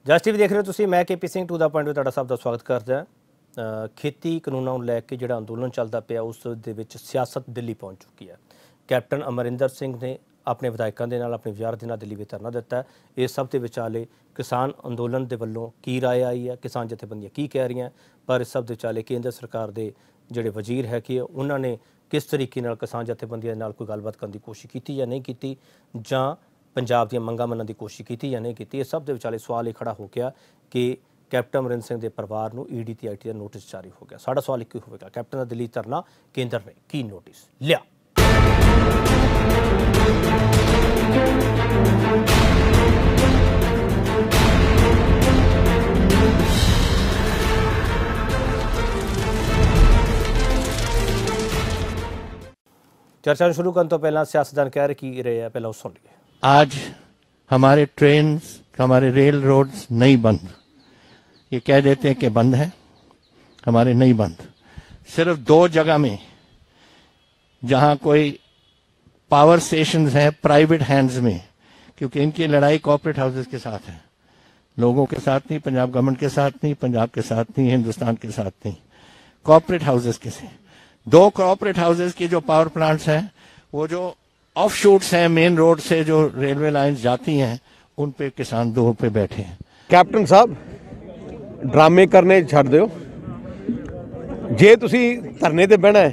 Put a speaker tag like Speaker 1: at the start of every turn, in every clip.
Speaker 1: ਜਸ TV ਦੇਖ ਰਹੇ ਹੋ ਤੁਸੀਂ। मैं KP Singh to the point ਤੁਹਾਡਾ ਸਭ ਦਾ ਸਵਾਗਤ ਕਰਦਾ। ਖੇਤੀ ਕਾਨੂੰਨਾਂ ਨੂੰ ਲੈ ਕੇ ਜਿਹੜਾ ਅੰਦੋਲਨ ਚੱਲਦਾ ਪਿਆ ਉਸ ਦੇ ਵਿੱਚ ਸਿਆਸਤ ਦਿੱਲੀ ਪਹੁੰਚ ਚੁੱਕੀ ਹੈ। ਕੈਪਟਨ ਅਮਰਿੰਦਰ ਸਿੰਘ ਨੇ ਆਪਣੇ ਵਿਧਾਇਕਾਂ ਦੇ ਨਾਲ ਆਪਣੇ ਵਿਚਾਰ ਦੇ ਨਾਲ ਦਿੱਲੀ ਵਿੱਚ ਧਰਨਾ ਦਿੱਤਾ। ਇਸ ਸਭ ਦੇ ਵਿਚਾਲੇ ਕਿਸਾਨ ਅੰਦੋਲਨ ਦੇ ਵੱਲੋਂ ਕੀ ਰਾਏ ਆਈ ਹੈ, ਕਿਸਾਨ ਜਥੇਬੰਦੀਆਂ ਕੀ ਕਹਿ ਰਹੀਆਂ, ਪਰ ਇਸ ਸਭ ਦੇ ਵਿਚਾਲੇ ਕੇਂਦਰ ਸਰਕਾਰ ਦੇ ਜਿਹੜੇ ਵਜ਼ੀਰ ਹੈ ਕਿ ਉਹਨਾਂ ਨੇ किस तरीके नाल किसान जथेबंदियां नाल कोई गलबात करने की कोशिश की या नहीं की, जां पंजाब दी मंगां मनण की कोशिश की या नहीं की। इस सब दे विचाले सवाल ये खड़ा हो गया कि कैप्टन अमरिंदर सिंह के परिवार नूं ED ते IT का नोटिस जारी हो गया। साडा सवाल एक ही होगा, कैप्टन का दिल्ली धरना, केंद्र ने की नोटिस लिया? चर्चा शुरू करने तो पहला सियासतदान कह रहे की रहे हैं, पहला सुन लिए।
Speaker 2: आज हमारे ट्रेन, हमारे रेल रोड्स नहीं बंद। ये कह देते हैं कि बंद है, हमारे नहीं बंद। सिर्फ 2 जगह में जहां कोई पावर स्टेशंस हैं प्राइवेट हैंड्स में, क्योंकि इनकी लड़ाई कॉर्पोरेट हाउसेस के साथ है, लोगों के साथ नहीं, पंजाब गवर्नमेंट के साथ नहीं, पंजाब के साथ नहीं, हिंदुस्तान के साथ नहीं, कॉर्पोरेट हाउसेस के से 2 कॉर्पोरेट हाउसेस की जो पावर प्लांट्स हैं, वो जो ऑफ शूट्स हैं मेन रोड से जो रेलवे लाइंस जाती हैं, उन पे किसान दौर पे बैठे हैं।
Speaker 3: कैप्टन साहब ड्रामे करने छड़ दिओ। जे तुसी धरने ते बहना है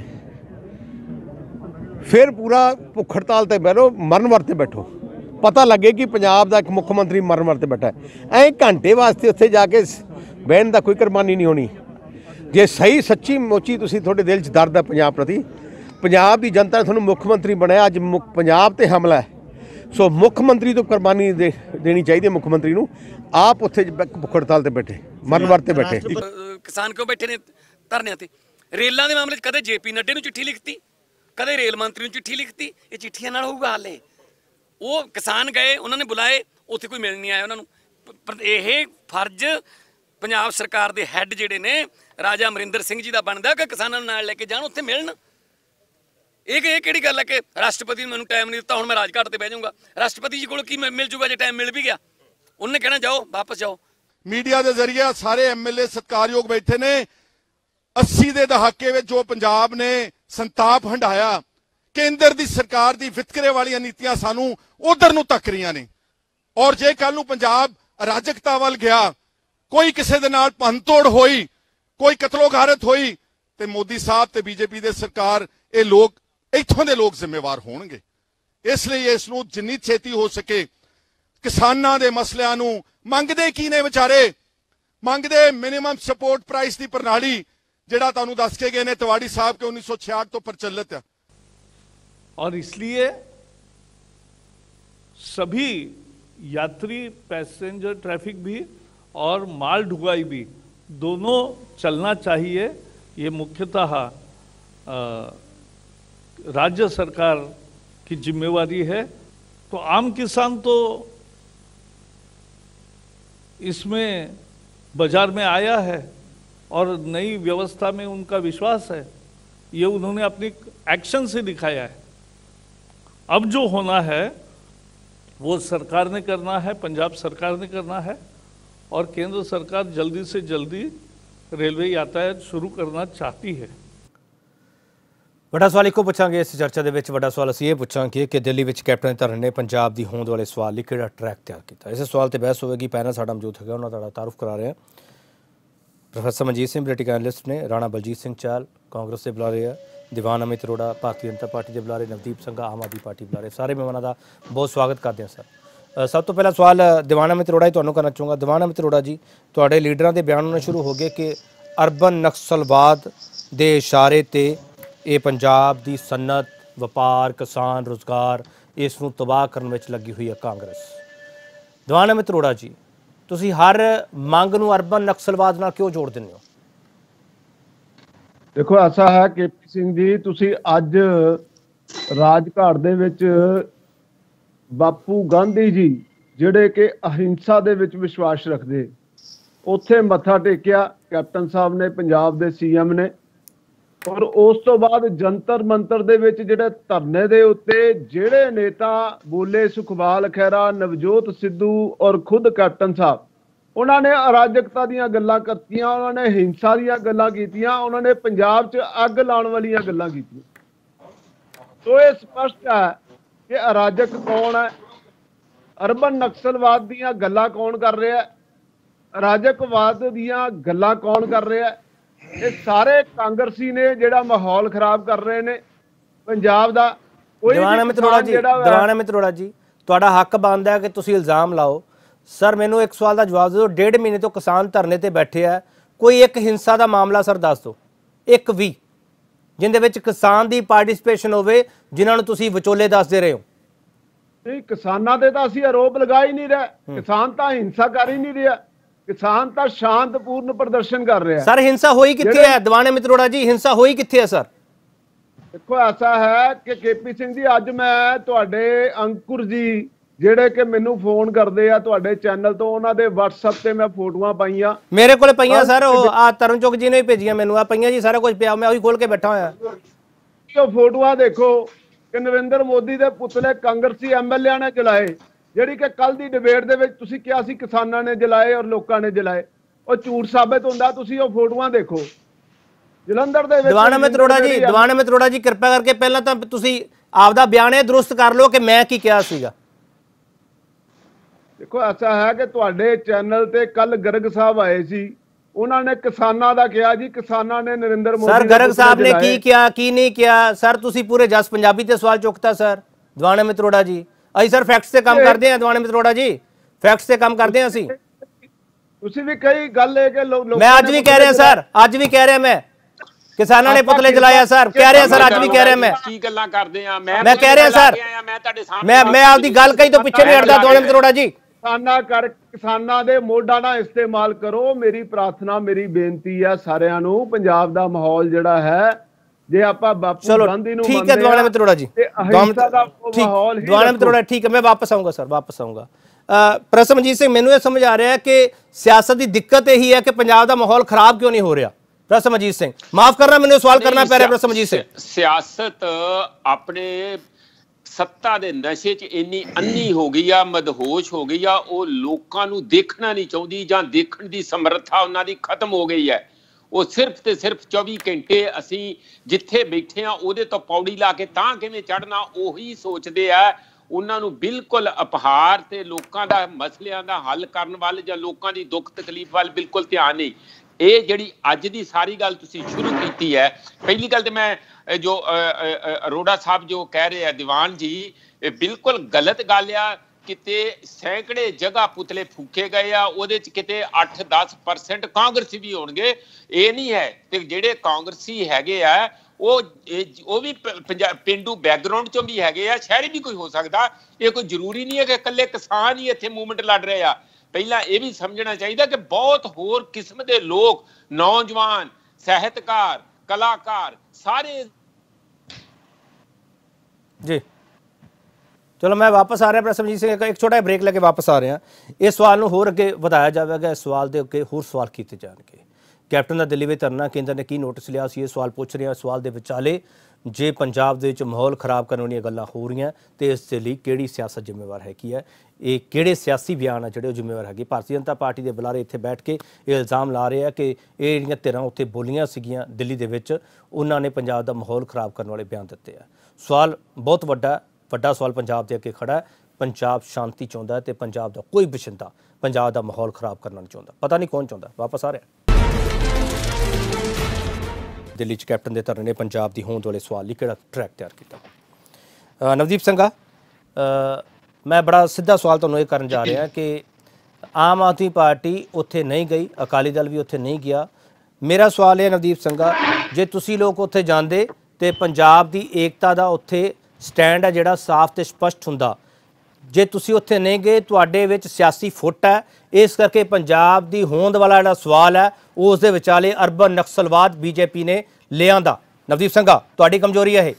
Speaker 3: फिर पूरा भुख हड़ताल ते बैठो, मरण वरते बैठो, पता लगे कि पंजाब का एक मुख्यमंत्री मरण वरते बैठा है। ऐ घंटे वास्ते उत्थे जाके बहन का कोई कुर्बानी नहीं होनी। जे सही सच्ची मोची तुसी थोड़े दिल च दर्द है पंजाब प्रति, पंजाब की जनता ने थोड़ा मुख्यमंत्री बनाया, अज पंजाब ते हमला है, सो मुख्यमंत्री तो कुर्बानी देनी चाहिए। मुख्यमंत्री नूं आप उत्थे भुख हड़ताल ते बैठे, मरण वरते बैठे।
Speaker 4: किसान क्यों बैठे ने धरने ते? रेलों के मामले कदे JP नड्डे नूं चिट्ठी लिखती, कदे रेल मंत्री नूं चिट्ठी लिखती, ये चिट्ठियां नाल होऊगा हाले। वो किसान गए, उन्होंने बुलाए, उत्थे कोई मिल नहीं आया उन्होंने। पर यह फर्ज पंजाब सरकार दे हैड जिहड़े ने राजा अमरिंदर सिंह जी का बनता कि किसानों नाल लैके जाण, उत्थे मिलन। ये किहड़ी गल है कि राष्ट्रपति ने मैनूं टाइम नहीं दिता, हुण मैं राजघाट ते बह जाऊँगा। राष्ट्रपति जी कोल की मिल जूगा जे टाइम मिल भी गया? उन्हें कहना जाओ वापस जाओ।
Speaker 5: मीडिया के जरिए सारे MLA सत्कारयोग बैठे ने। 80 के दहाके में जो पंजाब ने संताप हंडाया, केंद्र की सरकार की वितकरे वाली नीतियां सानू उधर नूं तक रही ने। और जे कल नूं पंजाब अराजकता वाल गया, कोई किसी दे नाल भंनतोड़ होई, कोई कतलोगारत होई, ते मोदी साहब ते BJP दे सरकार ये लोग इत्थों दे लोग जिम्मेवार होणगे। इसलिए इसनूं जिन्नी छेती हो सके किसानां दे मसलियां नूं मंगदे की ने विचारे, मंगदे मिनिमम सपोर्ट प्राइस की प्रणाली जिहड़ा तुहानूं दस के गए ने तिवाड़ी साहब के 1966 तो प्रचलित है।
Speaker 6: और इसलिए सभी यात्री पैसेंजर ट्रैफिक भी और माल ढुलाई भी दोनों चलना चाहिए। ये मुख्यतः राज्य सरकार की जिम्मेवारी है। तो आम किसान तो इसमें बाजार में आया है और नई व्यवस्था में उनका विश्वास है, ये उन्होंने अपनी एक्शन से दिखाया है। अब जो होना है वो सरकार ने करना है, पंजाब सरकार ने करना है, और केंद्र सरकार जल्दी से जल्दी रेलवे यातायात शुरू करना चाहती है।
Speaker 1: बड़ा सवाल एक पूछांगे इस चर्चा के विच। बड़ा सवाल असीं ये पूछांगे कि दिल्ली विच कैप्टन धरने ने पंजाब की होंद वाले सवाल लई किहड़ा ट्रैक तैयार किया। इस सवाल ते बहस होगी। पैनल साडा मौजूद है, उन्हां दा तारुफ करा रहे हैं। Professor Manjit Singh political analyst ने, राणा बलजीत सिंह चाहल कांग्रेस के बुलारे है, दीवान अमित अरोड़ा भारतीय जनता पार्टी के बुलारे, नवदीप संघा आम आदमी पार्टी बुलारे। सारे मेहमानों का बहुत स्वागत करते हैं सर। सब तो पहला सवाल दीवान अमित अरोड़ा ही तुहानूं करना चाहूँगा। दीवान अमित अरोड़ा जी, तुहाडे लीडरां दे बयान होने शुरू हो गए कि अर्बन नक्सलवाद दे इशारे ते ये पंजाब दी सनत, वपार, किसान, रोजगार इसनूं तबाह करने में लगी हुई है कांग्रेस। दीवान अमित अरोड़ा जी, तुसीं हर मंग नूं अर्बन नक्सलवाद नाल क्यों जोड़ दिंदे हो?
Speaker 7: देखो ऐसा है KP सिंह जी, तुसीं अज राजघाट दे विच बापू गांधी जी जिहड़े कि अहिंसा दे विच विश्वास रखदे, उत्थे मत्था टेकिया कैप्टन साहब ने, पंजाब दे CM ने। और उस तो बाद जंतर मंतर दे विच जिहड़े धरने दे उत्ते जिहड़े नेता बोले, सुखपाल खैरा, नवजोत सिद्धू और खुद कैप्टन साहब, ਉਹਨਾਂ ਨੇ ਅਰਾਜਕਤਾ ਦੀਆਂ ਗੱਲਾਂ ਕੀਤੀਆਂ, ਉਹਨਾਂ ਨੇ ਹਿੰਸਾ ਦੀਆਂ ਗੱਲਾਂ ਕੀਤੀਆਂ, ਉਹਨਾਂ ਨੇ ਪੰਜਾਬ 'ਚ ਅੱਗ ਲਾਉਣ ਵਾਲੀਆਂ ਗੱਲਾਂ ਕੀਤੀਆਂ। ਸੋ ਇਹ ਸਪਸ਼ਟ ਹੈ ਕਿ ਅਰਾਜਕ ਕੌਣ ਹੈ, ਅਰਬਨ ਨਕਸਲਵਾਦ ਦੀਆਂ ਗੱਲਾਂ ਕੌਣ ਕਰ ਰਿਹਾ ਹੈ, ਅਰਾਜਕਵਾਦ ਦੀਆਂ ਗੱਲਾਂ ਕੌਣ ਕਰ ਰਿਹਾ ਹੈ। ਇਹ ਸਾਰੇ ਕਾਂਗਰਸੀ ਨੇ ਜਿਹੜਾ ਮਾਹੌਲ ਖਰਾਬ ਕਰ ਰਹੇ ਨੇ ਪੰਜਾਬ ਦਾ।
Speaker 1: ਦੀਵਾਨ ਅਮਿਤ ਅਰੋੜਾ ਜੀ ਤੁਹਾਡਾ ਹੱਕ ਬਣਦਾ ਹੈ ਕਿ ਤੁਸੀਂ ਇਲਜ਼ਾਮ ਲਾਓ। ਸਰ ਮੈਨੂੰ ਇੱਕ ਸਵਾਲ ਦਾ ਜਵਾਬ ਦਿਓ, 1.5 ਮਹੀਨੇ ਤੋਂ ਕਿਸਾਨ ਧਰਨੇ ਤੇ ਬੈਠੇ ਆ, ਕੋਈ ਇੱਕ ਹਿੰਸਾ ਦਾ ਮਾਮਲਾ ਸਰ ਦੱਸ ਦਿਓ, ਇੱਕ ਵੀ, ਜਿੰਦੇ ਵਿੱਚ ਕਿਸਾਨ ਦੀ ਪਾਰਟਿਸਿਪੇਸ਼ਨ ਹੋਵੇ, ਜਿਨ੍ਹਾਂ ਨੂੰ ਤੁਸੀਂ ਵਿਚੋਲੇ ਦੱਸਦੇ ਰਹੇ ਹੋ।
Speaker 7: ਨਹੀਂ, ਕਿਸਾਨਾਂ ਤੇ ਤਾਂ ਅਸੀਂ ਆਰੋਪ ਲਗਾ ਹੀ ਨਹੀਂ ਰਹੇ, ਕਿਸਾਨ ਤਾਂ ਹਿੰਸਾ ਕਰ ਹੀ ਨਹੀਂ ਰਿਹਾ, ਕਿਸਾਨ ਤਾਂ ਸ਼ਾਂਤਪੂਰਨ ਪ੍ਰਦਰਸ਼ਨ ਕਰ ਰਿਹਾ।
Speaker 1: ਸਰ ਹਿੰਸਾ ਹੋਈ ਕਿੱਥੇ ਹੈ ਦੀਵਾਨ ਅਮਿਤ ਅਰੋੜਾ ਜੀ, ਹਿੰਸਾ ਹੋਈ ਕਿੱਥੇ ਹੈ ਸਰ?
Speaker 7: ਦੇਖੋ ਐਸਾ ਹੈ ਕਿ ਕੇਪੀ ਸਿੰਘ ਜੀ, ਅੱਜ ਮੈਂ ਤੁਹਾਡੇ ਅੰਕੁਰ ਜੀ ਜਿਹੜੇ ਕਿ ਮੈਨੂੰ ਫੋਨ ਕਰਦੇ ਆ ਤੁਹਾਡੇ ਚੈਨਲ ਤੋਂ, ਉਹਨਾਂ ਦੇ WhatsApp ਤੇ ਮੈਂ ਫੋਟੋਆਂ ਪਾਈਆਂ,
Speaker 1: ਮੇਰੇ ਕੋਲ ਪਈਆਂ ਸਰ, ਉਹ ਆ ਤਰਨਚੁਕ ਜੀ ਨੇ ਵੀ ਭੇਜੀਆਂ ਮੈਨੂੰ, ਆ ਪਈਆਂ ਜੀ, ਸਾਰਾ ਕੁਝ ਪਿਆ, ਮੈਂ ਉਹੀ ਖੋਲ ਕੇ ਬੈਠਾ ਹੋਇਆ।
Speaker 7: ਉਹ ਫੋਟੋਆਂ ਦੇਖੋ ਕਿ ਨਰਿੰਦਰ ਮੋਦੀ ਦੇ ਪੁਤਲੇ ਕਾਂਗਰਸੀ ਐਮਐਲਏ ਨੇ ਜਲਾਏ, ਜਿਹੜੀ ਕਿ ਕੱਲ ਦੀ ਡਿਬੇਟ ਦੇ ਵਿੱਚ ਤੁਸੀਂ ਕਿਹਾ ਸੀ ਕਿਸਾਨਾਂ ਨੇ ਜਲਾਏ ਔਰ ਲੋਕਾਂ ਨੇ ਜਲਾਏ, ਉਹ ਝੂਠ ਸਾਬਿਤ ਹੁੰਦਾ। ਤੁਸੀਂ ਉਹ ਫੋਟੋਆਂ ਦੇਖੋ ਜਲੰਧਰ ਦੇ ਵਿੱਚ। ਦੀਵਾਨ ਅਮਿਤ
Speaker 1: ਅਰੋੜਾ ਜੀ ਕਿਰਪਾ ਕਰਕੇ ਪਹਿਲਾਂ ਤਾਂ ਤੁਸੀਂ ਆਪਦਾ ਬਿਆਨ ਇਹ ਦਰੁਸਤ ਕਰ ਲਓ ਕਿ ਮੈਂ ਕੀ ਕਿਹਾ ਸੀਗਾ।
Speaker 7: ਦੇਖੋ ਐਸਾ ਹੈ ਕਿ ਤੁਹਾਡੇ ਚੈਨਲ ਤੇ ਕੱਲ ਗਰਗ ਸਾਹਿਬ ਆਏ ਸੀ, ਉਹਨਾਂ ਨੇ ਕਿਸਾਨਾਂ ਦਾ ਕਿਹਾ ਜੀ, ਕਿਸਾਨਾਂ ਨੇ ਨਰਿੰਦਰ ਮੋਦੀ
Speaker 1: ਸਰ ਗਰਗ ਸਾਹਿਬ ਨੇ ਕੀ ਕਿਹਾ ਕੀ ਨਹੀਂ ਕਿਹਾ ਸਰ? ਤੁਸੀਂ ਪੂਰੇ ਜਸ ਪੰਜਾਬੀ ਤੇ ਸਵਾਲ ਚੁੱਕਤਾ ਸਰ ਦੀਵਾਨ ਅਮਿਤ ਅਰੋੜਾ ਜੀ। ਅਸੀਂ ਸਰ ਫੈਕਟਸ ਤੇ ਕੰਮ ਕਰਦੇ ਹਾਂ ਦੀਵਾਨ ਅਮਿਤ ਅਰੋੜਾ ਜੀ, ਫੈਕਟਸ ਤੇ ਕੰਮ ਕਰਦੇ ਹਾਂ ਅਸੀਂ।
Speaker 7: ਤੁਸੀਂ ਵੀ ਕਈ ਗੱਲ ਲੈ ਕੇ
Speaker 1: ਮੈਂ ਅੱਜ ਵੀ ਕਹਿ ਰਿਹਾ ਸਰ, ਅੱਜ ਵੀ ਕਹਿ ਰਿਹਾ ਮੈਂ, ਕਿਸਾਨਾਂ ਨੇ ਪੁਤਲੇ ਜਲਾਇਆ ਸਰ, ਕਹਿ ਰਿਹਾ ਸਰ, ਅੱਜ ਵੀ ਕਹਿ ਰਿਹਾ ਮੈਂ।
Speaker 8: ਕੀ ਗੱਲਾਂ ਕਰਦੇ ਆ?
Speaker 1: ਮੈਂ ਕਹਿ ਰਿਹਾ ਸਰ,
Speaker 8: ਮੈਂ ਤੁਹਾਡੇ ਸਾਹਮਣੇ
Speaker 1: ਮੈਂ ਆਪਦੀ ਗੱਲ ਕਹੀ ਤੋਂ ਪਿੱਛੇ ਨਹੀਂ ਹਟਦਾ ਦੀਵਾਨ ਅਮਿਤ ਅਰੋੜਾ ਜੀ।
Speaker 7: ਕਿਸਾਨਾਂ ਦੇ ਮੋਢਾ ਨਾ ਇਸਤੇਮਾਲ ਕਰੋ। ਮੇਰੀ ਪ੍ਰਾਰਥਨਾ, ਮੇਰੀ ਬੇਨਤੀ ਹੈ ਸਾਰਿਆਂ ਨੂੰ, ਪੰਜਾਬ ਦਾ ਮਾਹੌਲ ਜਿਹੜਾ ਹੈ, ਜੇ ਆਪਾਂ ਬਾਪੂ ਗਾਂਧੀ ਨੂੰ
Speaker 1: ਠੀਕ ਹੈ ਦੀਵਾਨ ਅਮਿਤ ਅਰੋੜਾ ਜੀ, ਦੀਵਾਨ ਅਮਿਤ ਅਰੋੜਾ ਠੀਕ ਹੈ, ਮੈਂ ਵਾਪਸ ਆਊਂਗਾ ਸਰ, ਵਾਪਸ ਆਊਂਗਾ। ਪ੍ਰਸਮਜੀਤ ਸਿੰਘ, ਮੈਨੂੰ ਇਹ ਸਮਝ ਆ ਰਿਹਾ ਹੈ ਕਿ ਸਿਆਸਤ ਦੀ ਦਿੱਕਤ ਇਹੀ ਹੈ ਕਿ ਪੰਜਾਬ ਦਾ ਮਾਹੌਲ ਖਰਾਬ ਕਿਉਂ ਨਹੀਂ ਹੋ ਰਿਹਾ। ਪ੍ਰਸਮਜੀਤ ਸਿੰਘ ਮਾਫ ਕਰਨਾ, ਮੈਨੂੰ ਸਵਾਲ ਕਰਨਾ ਪੈ ਰਿਹਾ। ਪ੍ਰਸਮਜੀਤ ਸਿੰਘ,
Speaker 8: ਸਿਆਸਤ ਆਪਣੇ ਸੱਤਾ ਦੇ ਨਸ਼ੇ 'ਚ ਇੰਨੀ ਅੰਨੀ ਹੋ ਗਈ ਆ, ਮਦਹੋਸ਼ ਹੋ ਗਈ ਆ, ਉਹ ਲੋਕਾਂ ਨੂੰ ਦੇਖਣਾ ਨਹੀਂ ਚਾਹੁੰਦੀ, ਜਾਂ ਦੇਖਣ ਦੀ ਸਮਰੱਥਾ ਉਹਨਾਂ ਦੀ ਖਤਮ ਹੋ ਗਈ ਹੈ। ਉਹ ਸਿਰਫ ਤੇ ਸਿਰਫ 24 ਘੰਟੇ ਅਸੀਂ ਜਿੱਥੇ ਬੈਠੇ ਆ ਉਹਦੇ ਤੋਂ ਪੌੜੀ ਲਾ ਕੇ ਤਾਂ ਕਿਵੇਂ ਚੜ੍ਹਨਾ, ਉਹੀ ਸੋਚਦੇ ਆ। ਉਹਨਾਂ ਨੂੰ ਬਿਲਕੁਲ ਅਪਹਾਰ ਤੇ ਲੋਕਾਂ ਦਾ ਮਸਲਿਆਂ ਦਾ ਹੱਲ ਕਰਨ ਵੱਲ ਜਾਂ ਲੋਕਾਂ ਦੀ ਦੁੱਖ ਤਕਲੀਫ ਵੱਲ ਬਿਲਕੁਲ ਧਿਆਨ ਨਹੀਂ। ਇਹ ਜਿਹੜੀ ਅੱਜ ਦੀ ਸਾਰੀ ਗੱਲ ਤੁਸੀਂ ਸ਼ੁਰੂ ਕੀਤੀ ਹੈ, ਪਹਿਲੀ ਗੱਲ ਤੇ ਮੈਂ ਜੋ ਅਰੋੜਾ ਸਾਹਿਬ ਜੋ ਕਹਿ ਰਹੇ ਆ ਦੀਵਾਨ ਜੀ, ਇਹ ਬਿਲਕੁਲ ਗਲਤ ਗੱਲ ਆ। ਕਿਤੇ ਸੈਂਕੜੇ ਜਗ੍ਹਾ ਪੁਤਲੇ ਫੂਕੇ ਗਏ ਆ, ਉਹਦੇ ਚ ਕਿਤੇ 8-10% ਕਾਂਗਰਸੀ ਵੀ ਹੋਣਗੇ, ਇਹ ਨਹੀਂ ਹੈ। ਤੇ ਜਿਹੜੇ ਕਾਂਗਰਸੀ ਹੈਗੇ ਆ ਉਹ ਵੀ ਪਿੰਡੂ ਬੈਕਗਰਾਉਂਡ ਚੋਂ ਵੀ ਹੈਗੇ ਆ, ਸ਼ਹਿਰੀ ਵੀ ਕੋਈ ਹੋ ਸਕਦਾ। ਇਹ ਕੋਈ ਜ਼ਰੂਰੀ ਨਹੀਂ ਹੈ ਕਿ ਇਕੱਲੇ ਕਿਸਾਨ ਹੀ ਇੱਥੇ ਮੂਵਮੈਂਟ ਲੜ ਰਹੇ ਆ। ਪਹਿਲਾਂ ਇਹ ਵੀ ਸਮਝਣਾ ਚਾਹੀਦਾ ਕਿ ਬਹੁਤ ਹੋਰ ਕਿਸਮ ਦੇ ਲੋਕ, ਨੌਜਵਾਨ, ਸਾਹਿਤਕਾਰ, ਕਲਾਕਾਰ, ਸਾਰੇ।
Speaker 1: ਜੀ ਚਲੋ ਮੈਂ ਵਾਪਸ ਆ ਰਿਹਾ ਪ੍ਰਸਮਜੀਤ ਸਿੰਘ, ਇੱਕ ਛੋਟਾ ਜਿਹਾ ਬ੍ਰੇਕ ਲੈ ਕੇ ਵਾਪਸ ਆ ਰਿਹਾ। ਇਸ ਸਵਾਲ ਨੂੰ ਹੋਰ ਅੱਗੇ ਵਧਾਇਆ ਜਾਵੇਗਾ, ਇਸ ਸਵਾਲ ਦੇ ਅੱਗੇ ਹੋਰ ਸਵਾਲ ਕੀਤੇ ਜਾਣਗੇ। ਕੈਪਟਨ ਦਾ ਦਿੱਲੀ ਵਿੱਚ ਧਰਨਾ, ਕੇਂਦਰ ਨੇ ਕੀ ਨੋਟਿਸ ਲਿਆ ਸੀ, ਇਹ ਸਵਾਲ ਪੁੱਛ ਰਿਹਾ। ਸਵਾਲ ਦੇ ਵਿਚਾਲੇ ਜੇ ਪੰਜਾਬ ਦੇ ਵਿੱਚ ਮਾਹੌਲ ਖਰਾਬ ਕਰਨ ਵਾਲੀਆਂ ਗੱਲਾਂ ਹੋ ਰਹੀਆਂ ਤੇ ਇਸ ਦੇ ਲਈ ਕਿਹੜੀ ਸਿਆਸਤ ਜ਼ਿੰਮੇਵਾਰ ਹੈਗੀ ਹੈ, ਇਹ ਕਿਹੜੇ ਸਿਆਸੀ ਬਿਆਨ ਆ ਜਿਹੜੇ ਉਹ ਜ਼ਿੰਮੇਵਾਰ ਹੈਗੇ। ਭਾਰਤੀ ਜਨਤਾ ਪਾਰਟੀ ਦੇ ਬੁਲਾਰੇ ਇੱਥੇ ਬੈਠ ਕੇ ਇਹ ਇਲਜ਼ਾਮ ਲਾ ਰਹੇ ਆ ਕਿ ਇਹ ਜਿਹੜੀਆਂ ਧਿਰਾਂ ਉੱਥੇ ਬੋਲੀਆਂ ਸੀਗੀਆਂ ਦਿੱਲੀ ਦੇ ਵਿੱਚ, ਉਹਨਾਂ ਨੇ ਪੰਜਾਬ ਦਾ ਮਾਹੌਲ ਖਰਾਬ ਕਰਨ ਵਾਲੇ ਬਿਆਨ ਦਿੱਤੇ ਆ। ਸਵਾਲ ਬਹੁਤ ਵੱਡਾ ਸਵਾਲ ਪੰਜਾਬ ਦੇ ਅੱਗੇ ਖੜਾ ਹੈ। ਪੰਜਾਬ ਸ਼ਾਂਤੀ ਚਾਹੁੰਦਾ ਹੈ ਤੇ ਪੰਜਾਬ ਦਾ ਕੋਈ ਵਸਿੰਦਾ ਪੰਜਾਬ ਦਾ ਮਾਹੌਲ ਖਰਾਬ ਕਰਨਾ ਨਹੀਂ ਚਾਹੁੰਦਾ। ਪਤਾ ਨਹੀਂ ਕੌਣ ਚਾਹੁੰਦਾ। ਵਾਪਸ ਆ ਰਿਹਾ। ਦਿੱਲੀ 'ਚ ਕੈਪਟਨ ਦੇ ਧਰਨੇ ਨੇ ਪੰਜਾਬ ਦੀ ਹੋਂਦ ਵਾਲੇ ਸਵਾਲ ਲਈ ਕਿਹੜਾ ਟਰੈਕ ਤਿਆਰ ਕੀਤਾ। ਨਵਦੀਪ ਸਿੰਘਾ, ਮੈਂ ਬੜਾ ਸਿੱਧਾ ਸਵਾਲ ਤੁਹਾਨੂੰ ਇਹ ਕਰਨ ਜਾ ਰਿਹਾ ਕਿ ਆਮ ਆਦਮੀ ਪਾਰਟੀ ਉੱਥੇ ਨਹੀਂ ਗਈ, ਅਕਾਲੀ ਦਲ ਵੀ ਉੱਥੇ ਨਹੀਂ ਗਿਆ। ਮੇਰਾ ਸਵਾਲ ਇਹ ਨਵਦੀਪ ਸਿੰਘਾ, ਜੇ ਤੁਸੀਂ ਲੋਕ ਉੱਥੇ ਜਾਂਦੇ ਤੇ ਪੰਜਾਬ ਦੀ ਏਕਤਾ ਦਾ ਉੱਥੇ ਸਟੈਂਡ ਹੈ ਜਿਹੜਾ ਸਾਫ਼ ਤੇ ਸਪਸ਼ਟ ਹੁੰਦਾ। ਜੇ ਤੁਸੀਂ ਉੱਥੇ ਨਹੀਂ ਗਏ, ਤੁਹਾਡੇ ਵਿੱਚ ਸਿਆਸੀ ਫੁੱਟ ਹੈ, ਇਸ ਕਰਕੇ ਪੰਜਾਬ ਦੀ ਹੋਂਦ ਵਾਲਾ ਜਿਹੜਾ ਸਵਾਲ ਹੈ ਉਸ ਦੇ ਵਿਚਾਲੇ ਅਰਬਨ ਨਕਸਲਵਾਦ ਬੀਜੇਪੀ ਨੇ ਲਿਆਂਦਾ। ਨਵਦੀਪ ਸਿੰਘਾ, ਤੁਹਾਡੀ ਕਮਜ਼ੋਰੀ ਹੈ ਇਹ?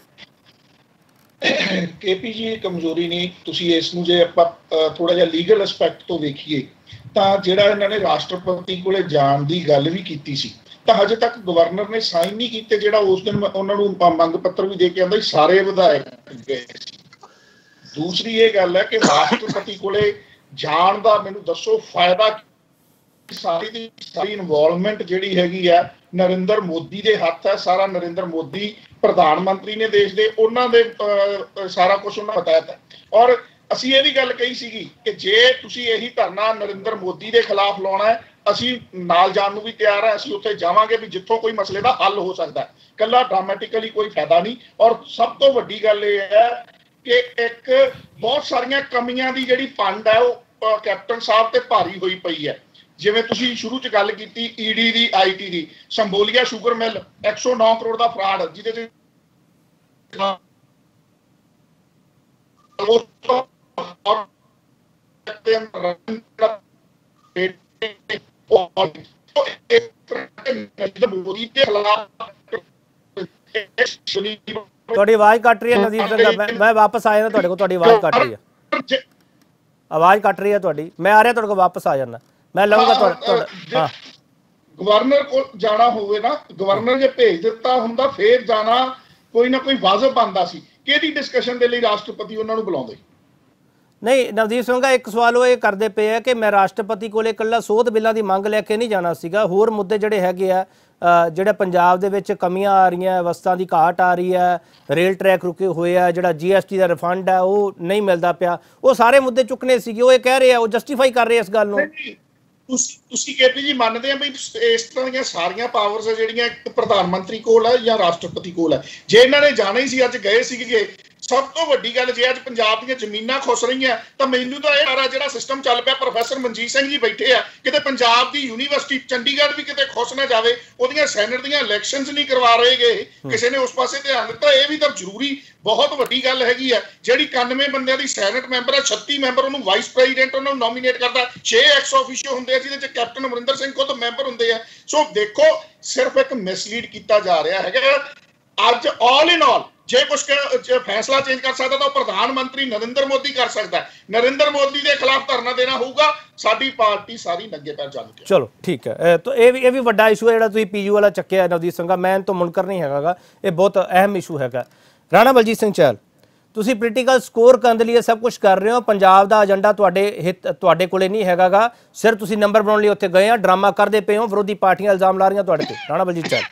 Speaker 9: ਕੇਪੀ ਜੀ, ਕਮਜ਼ੋਰੀ ਨਹੀਂ। ਤੁਸੀਂ ਇਸ ਨੂੰ ਜੇ ਆਪਾਂ ਥੋੜਾ ਜਿਹਾ ਲੀਗਲ ਐਸਪੈਕਟ ਤੋਂ ਵੇਖੀਏ ਤਾਂ ਜਿਹੜਾ ਇਹਨਾਂ ਨੇ ਰਾਸ਼ਟਰਪਤੀ ਕੋਲੇ ਜਾਣ ਦੀ ਗੱਲ ਵੀ ਕੀਤੀ ਸੀ, ਤਾਂ ਹਜੇ ਤੱਕ ਗਵਰਨਰ ਨੇ ਸਾਈਨ ਨਹੀਂ ਕੀਤੇ। ਜਿਹੜਾ ਉਸ ਦਿਨ ਉਹਨਾਂ ਨੂੰ ਮੰਗ ਪੱਤਰ ਵੀ ਦੇ ਕੇ ਆਂਦਾ ਸਾਰੇ ਵਿਧਾਇਕ ਗਏ ਸੀ। ਦੂਸਰੀ ਇਹ ਗੱਲ ਹੈ ਕਿ ਰਾਸ਼ਟਰਪਤੀ ਕੋਲੇ ਜਾਣ ਦਾ ਮੈਨੂੰ ਦੱਸੋ ਫਾਇਦਾ ਸਾਰੀ ਦੀ ਸਾਰੀ ਇਨਵੋਲਵਮੈਂਟ ਜਿਹੜੀ ਹੈਗੀ ਆ ਨਰਿੰਦਰ ਮੋਦੀ ਦੇ ਹੱਥ ਹੈ। ਸਾਰਾ ਨਰਿੰਦਰ ਮੋਦੀ ਪ੍ਰਧਾਨ ਮੰਤਰੀ ਨੇ ਦੇਸ਼ ਦੇ, ਉਹਨਾਂ ਦੇ ਸਾਰਾ ਕੁਝ ਉਹਨਾਂ ਬਤਾਇਆ ਹੈ। ਔਰ ਅਸੀਂ ਇਹ ਵੀ ਗੱਲ ਕਹੀ ਸੀਗੀ ਕਿ ਜੇ ਤੁਸੀਂ ਇਹੀ ਧਰਨਾ ਨਰਿੰਦਰ ਮੋਦੀ ਦੇ ਖਿਲਾਫ ਲਾਉਣਾ ਹੈ, ਅਸੀਂ ਨਾਲ ਜਾਣ ਨੂੰ ਵੀ ਤਿਆਰ ਹੈ। ਅਸੀਂ ਉੱਥੇ ਜਾਵਾਂਗੇ ਵੀ ਜਿੱਥੋਂ ਕੋਈ ਮਸਲੇ ਦਾ ਹੱਲ ਹੋ ਸਕਦਾ ਹੈ। ਕੱਲਾ ਡਰਾਮੈਟਿਕਲੀ ਕੋਈ ਫਾਇਦਾ ਨਹੀਂ। ਔਰ ਸਭ ਤੋਂ ਵੱਡੀ ਗੱਲ ਇਹ ਹੈ ਕਿ ਇੱਕ ਬਹੁਤ ਸਾਰੀਆਂ ਕਮੀਆਂ ਦੀ ਜਿਹੜੀ ਫੰਡ ਹੈ ਉਹ ਕੈਪਟਨ ਸਾਹਿਬ ਤੇ ਭਾਰੀ ਹੋਈ ਪਈ ਹੈ। ਜਿਵੇਂ ਤੁਸੀਂ ਸ਼ੁਰੂ ਚ ਗੱਲ ਕੀਤੀ ਈਡੀ ਦੀ, ਆਈਟੀ ਦੀ, ਸੰਬੋਲੀਆ ਸ਼ੂਗਰ ਮਿਲ 109 ਕਰੋੜ ਦਾ ਫਰਾਡ, ਜਿਹਦੇ ਚ
Speaker 1: ਤੁਹਾਡੀ ਆਵਾਜ਼ ਕੱਟ ਰਹੀ ਹੈ ਨਵਦੀਪ ਸਿੰਘ। ਮੈਂ ਵਾਪਸ ਆਇਆ ਨਾ ਤੁਹਾਡੇ ਕੋਲ, ਤੁਹਾਡੀ ਆਵਾਜ਼ ਕੱਟ ਰਹੀ ਹੈ, ਆਵਾਜ਼ ਕੱਟ ਰਹੀ ਹੈ ਤੁਹਾਡੀ। ਮੈਂ ਆ ਰਿਹਾ ਤੁਹਾਡੇ ਕੋਲ, ਵਾਪਸ ਆ ਜਾਣਾ ਮੈਂ ਲਵਾਂਗਾ ਤੁਹਾਡਾ। ਹਾਂ,
Speaker 9: ਗਵਰਨਰ ਕੋਲ ਜਾਣਾ ਹੋਵੇ ਨਾ, ਗਵਰਨਰ ਜੇ ਭੇਜ ਦਿੱਤਾ ਹੁੰਦਾ ਫੇਰ ਜਾਣਾ ਕੋਈ ਨਾ ਕੋਈ ਵਾਜਬ ਬਣਦਾ ਸੀ। ਕਿਹਦੀ ਡਿਸਕਸ਼ਨ ਦੇ ਲਈ ਰਾਸ਼ਟਰਪਤੀ ਉਹਨਾਂ ਨੂੰ ਬੁਲਾਉਂਦੇ?
Speaker 1: ਨਹੀਂ ਨਵਦੀਪ ਸਿੰਘ, ਇੱਕ ਸਵਾਲ ਉਹ ਇਹ ਕਰਦੇ ਪਏ ਆ ਕਿ ਮੈਂ ਰਾਸ਼ਟਰਪਤੀ ਕੋਲੇ ਇਕੱਲਾ ਸੋਧ ਬਿੱਲਾਂ ਦੀ ਮੰਗ ਲੈ ਕੇ ਨਹੀਂ ਜਾਣਾ ਸੀਗਾ, ਹੋਰ ਮੁੱਦੇ ਜਿਹੜੇ ਹੈਗੇ ਆ, ਜਿਹੜੇ ਪੰਜਾਬ ਦੇ ਵਿੱਚ ਕਮੀਆਂ ਆ ਰਹੀਆਂ, ਵਸਤਾਂ ਦੀ ਘਾਟ ਆ ਰਹੀ ਹੈ, ਰੇਲ ਟਰੈਕ ਰੁਕੇ ਹੋਏ ਆ, ਜਿਹੜਾ GST ਦਾ ਰਿਫੰਡ ਹੈ ਉਹ ਨਹੀਂ ਮਿਲਦਾ ਪਿਆ, ਉਹ ਸਾਰੇ ਮੁੱਦੇ ਚੁੱਕਣੇ ਸੀਗੇ। ਉਹ ਇਹ ਕਹਿ ਰਹੇ ਆ, ਉਹ ਜਸਟੀਫਾਈ ਕਰ ਰਹੇ ਇਸ ਗੱਲ ਨੂੰ।
Speaker 9: ਤੁਸੀਂ ਕੇਪੀ ਜੀ ਮੰਨਦੇ ਆ ਵੀ ਇਸ ਤਰ੍ਹਾਂ ਦੀਆਂ ਸਾਰੀਆਂ ਪਾਵਰਸ ਜਿਹੜੀਆਂ ਪ੍ਰਧਾਨ ਮੰਤਰੀ ਕੋਲ ਹੈ ਜਾਂ ਰਾਸ਼ਟਰਪਤੀ ਕੋਲ ਹੈ? ਜੇ ਇਹਨਾਂ ਨੇ ਜਾਣਾ ਹੀ ਸੀ, ਅੱਜ ਗਏ ਸੀਗੇ। ਸਭ ਤੋਂ ਵੱਡੀ ਗੱਲ, ਜੇ ਅੱਜ ਪੰਜਾਬ ਦੀਆਂ ਜ਼ਮੀਨਾਂ ਖੁੱਸ ਰਹੀਆਂ ਤਾਂ ਮੈਨੂੰ ਤਾਂ ਇਹ ਸਾਰਾ ਜਿਹੜਾ ਸਿਸਟਮ ਚੱਲ ਪਿਆ, ਪ੍ਰੋਫੈਸਰ ਮਨਜੀਤ ਸਿੰਘ ਜੀ ਬੈਠੇ ਆ, ਕਿਤੇ ਪੰਜਾਬ ਦੀ ਯੂਨੀਵਰਸਿਟੀ ਚੰਡੀਗੜ੍ਹ ਵੀ ਕਿਤੇ ਖੁੱਸ ਨਾ ਜਾਵੇ। ਉਹਦੀਆਂ ਸੈਨੇਟ ਦੀਆਂ ਇਲੈਕਸ਼ਨਸ ਨਹੀਂ ਕਰਵਾ ਰਹੇਗੇ, ਕਿਸੇ ਨੇ ਉਸ ਪਾਸੇ ਧਿਆਨ ਦਿੱਤਾ? ਇਹ ਵੀ ਤਾਂ ਜ਼ਰੂਰੀ ਬਹੁਤ ਵੱਡੀ ਗੱਲ ਹੈਗੀ ਆ। ਜਿਹੜੀ 91 ਬੰਦਿਆਂ ਦੀ ਸੈਨੇਟ ਮੈਂਬਰ ਹੈ, 36 ਮੈਂਬਰ ਉਹਨੂੰ ਵਾਈਸ ਪ੍ਰੈਜ਼ੀਡੈਂਟ ਉਹਨੂੰ ਨੋਮੀਨੇਟ ਕਰਦਾ, 6 ਐਕਸ ਆਫੀਸ਼ੀਓ ਹੁੰਦੇ ਆ ਜਿਹਦੇ ਚ ਕੈਪਟਨ ਅਮਰਿੰਦਰ ਸਿੰਘ ਖੁਦ ਮੈਂਬਰ ਹੁੰਦੇ ਆ। ਸੋ ਦੇਖੋ, ਸਿਰਫ ਇੱਕ ਮਿਸਲੀਡ ਕੀਤਾ ਜਾ ਰਿਹਾ ਹੈਗਾ। ਅੱਜ ਆਲ ਇਨ ਆਲ ਜੇ ਕੁਝ ਫੈਸਲਾ ਚੇਂਜ ਕਰ ਸਕਦਾ ਤਾਂ ਉਹ ਪ੍ਰਧਾਨ ਮੰਤਰੀ ਨਰਿੰਦਰ ਮੋਦੀ ਕਰ ਸਕਦਾ। ਨਰਿੰਦਰ ਮੋਦੀ ਦੇ ਖਿਲਾਫ ਧਰਨਾ ਦੇਣਾ ਹੋਊਗਾ, ਸਾਡੀ ਪਾਰਟੀ ਸਾਰੀ ਨੰਗੇ ਪੈਰ ਚੱਲ ਕੇ।
Speaker 1: ਚਲੋ ਠੀਕ ਹੈ। ਤਾਂ ਇਹ ਵੀ ਵੱਡਾ ਇਸ਼ੂ ਹੈ ਜਿਹੜਾ ਤੁਸੀਂ PU ਵਾਲਾ ਚੱਕਿਆ ਨਵਦੀਪ ਸਿੰਘ। ਮੈਂ ਤੋਂ ਮੁਨਕਰ ਨਹੀਂ ਹੈਗਾ, ਇਹ ਬਹੁਤ ਅਹਿਮ ਇਸ਼ੂ ਹੈਗਾ। ਰਾਣਾ ਬਲਜੀਤ ਸਿੰਘ ਚਹਿਲ, ਤੁਸੀਂ ਪੋਲੀਟੀਕਲ ਸਕੋਰ ਕਰਨ ਦੇ ਲਈ ਸਭ ਕੁਝ ਕਰ ਰਹੇ ਹੋ, ਪੰਜਾਬ ਦਾ ਏਜੰਡਾ ਤੁਹਾਡੇ ਕੋਲੇ ਨਹੀਂ ਹੈਗਾ, ਸਿਰ ਤੁਸੀਂ ਨੰਬਰ ਬਣਾਉਣ ਲਈ ਉੱਥੇ ਗਏ ਆ, ਡਰਾਮਾ ਕਰਦੇ ਪਏ ਹੋ, ਵਿਰੋਧੀ ਪਾਰਟੀਆਂ ਇਲਜ਼ਾਮ ਲਾ ਰਹੀਆਂ ਤੁਹਾਡੇ ਤੇ। ਰਾਣਾ ਬਲਜੀਤ ਚਹਿਲ।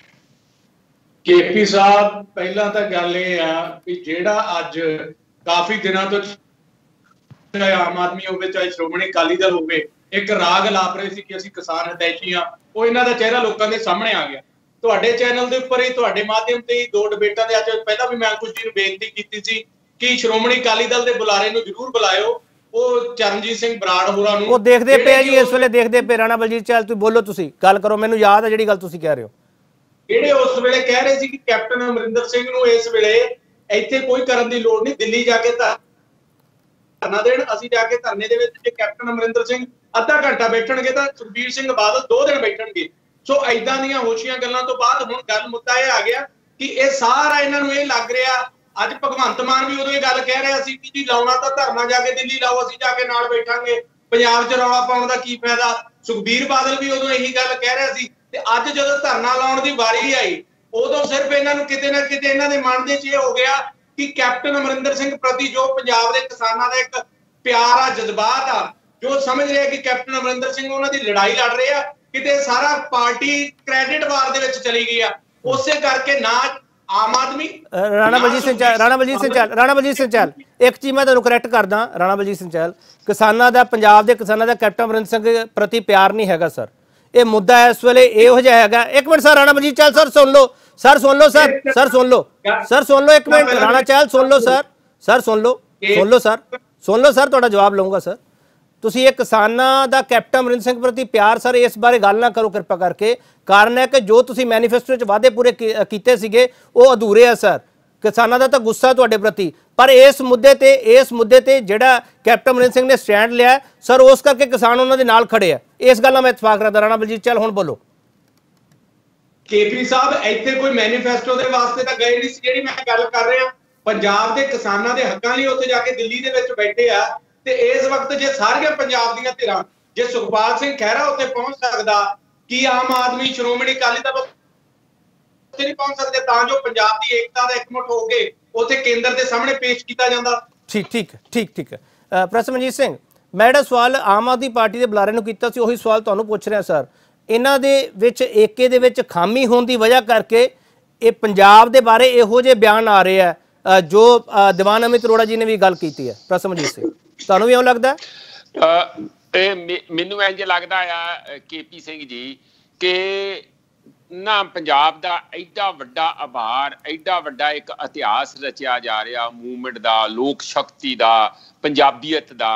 Speaker 10: ਕੇਪੀ ਸਾਹਿਬ, ਪਹਿਲਾਂ ਤਾਂ ਗੱਲ ਇਹ ਆ ਵੀ ਜਿਹੜਾ ਅੱਜ ਕਾਫੀ ਦਿਨਾਂ ਤੋਂ ਚਾਹੇ ਆਮ ਆਦਮੀ ਹੋਵੇ ਚਾਹੇ ਸ਼੍ਰੋਮਣੀ ਅਕਾਲੀ ਦਲ ਹੋਵੇ ਇੱਕ ਰਾਗ ਲਾਪ ਰਹੇ ਸੀ ਕਿ ਅਸੀਂ ਕਿਸਾਨ ਹਿਤੈਸ਼ੀ ਆ, ਉਹ ਇਹਨਾਂ ਦਾ ਚਿਹਰਾ ਲੋਕਾਂ ਦੇ ਸਾਹਮਣੇ ਆ ਗਿਆ। ਤੁਹਾਡੇ ਚੈਨਲ ਦੇ ਉੱਪਰ ਹੀ, ਤੁਹਾਡੇ ਮਾਧਿਅਮ ਤੇ ਹੀ 2 ਡਿਬੇਟਾਂ ਦੇ ਅੱਜ ਪਹਿਲਾਂ ਵੀ ਮੈਂ ਕੁਝ ਜੀ ਨੂੰ ਬੇਨਤੀ ਕੀਤੀ ਸੀ ਕਿ ਸ਼੍ਰੋਮਣੀ ਅਕਾਲੀ ਦਲ ਦੇ ਬੁਲਾਰੇ ਨੂੰ ਜ਼ਰੂਰ ਬੁਲਾਇਓ, ਉਹ ਚਰਨਜੀਤ ਸਿੰਘ ਬਰਾੜ ਹੋਰਾਂ ਨੂੰ।
Speaker 1: ਉਹ ਦੇਖਦੇ ਪਏ ਜੀ ਇਸ ਵੇਲੇ, ਦੇਖਦੇ ਪਏ। ਰਾਣਾ ਬਲਜੀਤ ਚਹਿਲ ਤੁਸੀਂ ਬੋਲੋ, ਤੁਸੀਂ ਗੱਲ ਕਰੋ, ਮੈਨੂੰ ਯਾਦ ਹੈ ਜਿਹੜੀ ਗੱਲ ਤੁਸੀਂ ਕਹਿ ਰਹੇ ਹੋ।
Speaker 10: ਜਿਹੜੇ ਉਸ ਵੇਲੇ ਕਹਿ ਰਹੇ ਸੀ ਕਿ ਕੈਪਟਨ ਅਮਰਿੰਦਰ ਸਿੰਘ ਨੂੰ ਇਸ ਵੇਲੇ ਇੱਥੇ ਕੋਈ ਕਰਨ ਦੀ ਲੋੜ ਨਹੀਂ, ਦਿੱਲੀ ਜਾ ਕੇ ਧਰਨਾ ਦੇਣ। ਅਸੀਂ ਜਾ ਕੇ ਧਰਨੇ ਦੇ ਵਿੱਚ ਜੇ ਕੈਪਟਨ ਅਮਰਿੰਦਰ ਸਿੰਘ ਅੱਧਾ ਘੰਟਾ ਬੈਠਣਗੇ ਤਾਂ ਸੁਖਬੀਰ ਸਿੰਘ ਬਾਦਲ 2 ਦਿਨ ਬੈਠਣਗੇ। ਸੋ ਐਦਾਂ ਦੀਆਂ ਹੋਸ਼ੀਆਂ ਗੱਲਾਂ ਤੋਂ ਬਾਅਦ ਹੁਣ ਗੱਲ ਮੁੱਦਾ ਇਹ ਆ ਗਿਆ ਕਿ ਇਹ ਸਾਰਾ ਇਹਨਾਂ ਨੂੰ ਇਹ ਲੱਗ ਰਿਹਾ। ਅੱਜ ਭਗਵੰਤ ਮਾਨ ਵੀ ਉਦੋਂ ਇਹ ਗੱਲ ਕਹਿ ਰਿਹਾ ਸੀ ਕਿ ਜੀ ਲਾਉਣਾ ਤਾਂ ਧਰਨਾ ਜਾ ਕੇ ਦਿੱਲੀ ਲਾਓ, ਅਸੀਂ ਜਾ ਕੇ ਨਾਲ ਬੈਠਾਂਗੇ, ਪੰਜਾਬ 'ਚ ਰੌਲਾ ਪਾਉਣ ਦਾ ਕੀ ਫਾਇਦਾ। ਸੁਖਬੀਰ ਬਾਦਲ ਵੀ ਉਦੋਂ ਇਹੀ ਗੱਲ ਕਹਿ ਰਿਹਾ ਸੀ। ਤੇ ਅੱਜ ਜਦੋਂ ਧਰਨਾ ਲਾਉਣ ਦੀ ਵਾਰੀ ਆਈ, ਉਦੋਂ ਸਿਰਫ ਇਹਨਾਂ ਨੂੰ ਕਿਤੇ ਨਾ ਕਿਤੇ ਇਹਨਾਂ ਦੇ ਮਨ ਦੇ 'ਚ ਇਹ ਹੋ ਗਿਆ ਕਿ ਕੈਪਟਨ ਅਮਰਿੰਦਰ ਸਿੰਘ ਪ੍ਰਤੀ ਜੋ ਪੰਜਾਬ ਦੇ ਕਿਸਾਨਾਂ ਦਾ ਇੱਕ ਪਿਆਰ ਆ, ਜਜ਼ਬਾਤ ਆ, ਜੋ ਸਮਝ ਰਿਹਾ ਕਿ ਕੈਪਟਨ ਅਮਰਿੰਦਰ ਸਿੰਘ ਉਹਨਾਂ ਦੀ ਲੜਾਈ ਲੜ ਰਹੇ ਆ, ਕਿਤੇ ਸਾਰਾ ਪਾਰਟੀ ਕ੍ਰੈਡਿਟ ਵਾਰ ਦੇ ਵਿੱਚ ਚਲੀ ਗਈ ਆ। ਉਸੇ ਕਰਕੇ ਨਾ ਆਮ ਆਦਮੀ
Speaker 1: ਰਾਣਾ ਬਲਜੀਤ ਸਿੰਘ ਚਹਿਲ ਇੱਕ ਚੀਜ਼ ਮੈਂ ਤੁਹਾਨੂੰ ਕਰੈਕਟ ਕਰਦਾ। ਰਾਣਾ ਬਲਜੀਤ ਸਿੰਘ ਚਹਿਲ, ਕਿਸਾਨਾਂ ਦਾ, ਪੰਜਾਬ ਦੇ ਕਿਸਾਨਾਂ ਦਾ ਕੈਪਟਨ ਅਮਰਿੰਦਰ ਸਿੰਘ ਪ੍ਰਤੀ ਪਿਆਰ ਨਹੀਂ ਹੈਗਾ ਸਰ। ਇਹ ਮੁੱਦਾ ਇਸ ਵੇਲੇ ਇਹੋ ਜਿਹਾ ਹੈਗਾ। ਇੱਕ minute sir, Rana Baljit Chahal sir ਸੁਣ ਲਓ, ਸਰ ਸੁਣ ਲਓ, ਸਰ ਸੁਣ ਲਓ ਇੱਕ ਮਿੰਟ। ਰਾਣਾ ਚਹਿਲ ਸੁਣ ਲਓ ਸਰ ਸੁਣ ਲਓ ਸਰ, ਤੁਹਾਡਾ ਜਵਾਬ ਲਊਂਗਾ ਸਰ। ਤੁਸੀਂ ਇਹ ਕਿਸਾਨਾਂ ਦਾ ਕੈਪਟਨ ਅਮਰਿੰਦਰ ਸਿੰਘ ਪ੍ਰਤੀ ਪਿਆਰ, ਸਰ ਇਸ ਬਾਰੇ ਗੱਲ ਨਾ ਕਰੋ ਕਿਰਪਾ ਕਰਕੇ। ਕਾਰਨ ਹੈ ਕਿ ਜੋ ਤੁਸੀਂ ਮੈਨੀਫੈਸਟੋ 'ਚ ਵਾਅਦੇ ਪੂਰੇ ਕੀਤੇ ਸੀਗੇ ਉਹ ਅਧੂਰੇ ਆ ਸਰ। ਕਿਸਾਨਾਂ ਦਾ ਤਾਂ ਗੁੱਸਾ ਤੁਹਾਡੇ ਪ੍ਰਤੀ, ਪਰ ਇਸ ਮੁੱਦੇ ਤੇ ਜਿਹੜਾ ਕੈਪਟਨ ਅਮਰਿੰਦਰ ਸਿੰਘ ਨੇ ਸਟੈਂਡ ਲਿਆ ਸਰ, ਉਸ ਕਰਕੇ ਕਿਸਾਨ ਉਹਨਾਂ ਦੇ ਨਾਲ ਖੜੇ ਆ। ਇਸ ਗੱਲ ਨਾਲ ਮੈਂ ਇਤਫਾਕ ਰੱਖਦਾ। ਰਾਣਾ ਬਲਜੀਤ ਚਹਿਲ ਹੁਣ ਬੋਲੋ।
Speaker 10: ਕੇਪੀ ਸਾਹਿਬ, ਇੱਥੇ ਕੋਈ ਮੈਨੀਫੈਸਟੋ ਦੇ ਵਾਸਤੇ ਤਾਂ ਗਏ ਨਹੀਂ ਸੀ। ਜਿਹੜੀ ਮੈਂ ਗੱਲ ਕਰ ਰਿਹਾ, ਪੰਜਾਬ ਦੇ ਕਿਸਾਨਾਂ ਦੇ ਹੱਕਾਂ ਲਈ ਉੱਥੇ ਜਾ ਕੇ ਦਿੱਲੀ ਦੇ ਵਿੱਚ ਬੈਠੇ ਆ। ਤੇ ਇਸ ਵਕਤ ਜੇ ਸਾਰੀਆਂ ਪੰਜਾਬ ਦੀਆਂ ਧਿਰਾਂ, ਜੇ ਸੁਖਪਾਲ ਸਿੰਘ ਖਹਿਰਾ ਉੱਥੇ ਪਹੁੰਚ ਸਕਦਾ, ਕੀ ਆਮ ਆਦਮੀ ਸ਼੍ਰੋਮਣੀ ਅਕਾਲੀ ਦਲ ਨਹੀਂ ਪਹੁੰਚ ਸਕਦੇ ਤਾਂ ਜੋ ਪੰਜਾਬ ਦੀ ਏਕਤਾ ਦਾ ਇਕਮੁੱਠ ਹੋ ਕੇ ਉੱਥੇ ਕੇਂਦਰ ਦੇ ਸਾਹਮਣੇ ਪੇਸ਼ ਕੀਤਾ ਜਾਂਦਾ?
Speaker 1: ਠੀਕ ਹੈ। ਪ੍ਰੋਫੈਸਰ ਮਨਜੀਤ ਸਿੰਘ, ਮੈਂ ਜਿਹੜਾ ਸਵਾਲ ਆਮ ਆਦਮੀ ਪਾਰਟੀ ਦੇ ਬੁਲਾਰੇ ਨੂੰ ਕੀਤਾ ਸੀ ਉਹੀ ਸਵਾਲ ਤੁਹਾਨੂੰ ਪੁੱਛ ਰਿਹਾ ਸਰ। ਇਹਨਾਂ ਦੇ ਵਿੱਚ ਏਕੇ ਦੇ ਵਿੱਚ ਖਾਮੀ ਹੋਣ ਦੀ ਵਜ੍ਹਾ ਕਰਕੇ ਇਹ ਪੰਜਾਬ ਦੇ ਬਾਰੇ ਇਹੋ ਜਿਹੇ ਬਿਆਨ ਆ ਰਹੇ ਆ ਜੋ ਦੀਵਾਨ ਅਮਿਤ ਅਰੋੜਾ ਜੀ ਨੇ ਵੀ ਗੱਲ ਕੀਤੀ ਹੈ। ਪ੍ਰਸਮਜੀਤ ਸਿੰਘ, ਤੁਹਾਨੂੰ ਵੀ ਇਉਂ ਲੱਗਦਾ?
Speaker 8: ਮੈਨੂੰ ਇੰਜ ਲੱਗਦਾ ਆ ਕੇਪੀ ਸਿੰਘ ਜੀ ਕਿ ਨਾ ਪੰਜਾਬ ਦਾ ਐਡਾ ਵੱਡਾ ਆਭਾਰ, ਐਡਾ ਵੱਡਾ ਇੱਕ ਇਤਿਹਾਸ ਰਚਿਆ ਜਾ ਰਿਹਾ ਮੂਵਮੈਂਟ ਦਾ, ਲੋਕ ਸ਼ਕਤੀ ਦਾ, ਪੰਜਾਬੀਅਤ ਦਾ,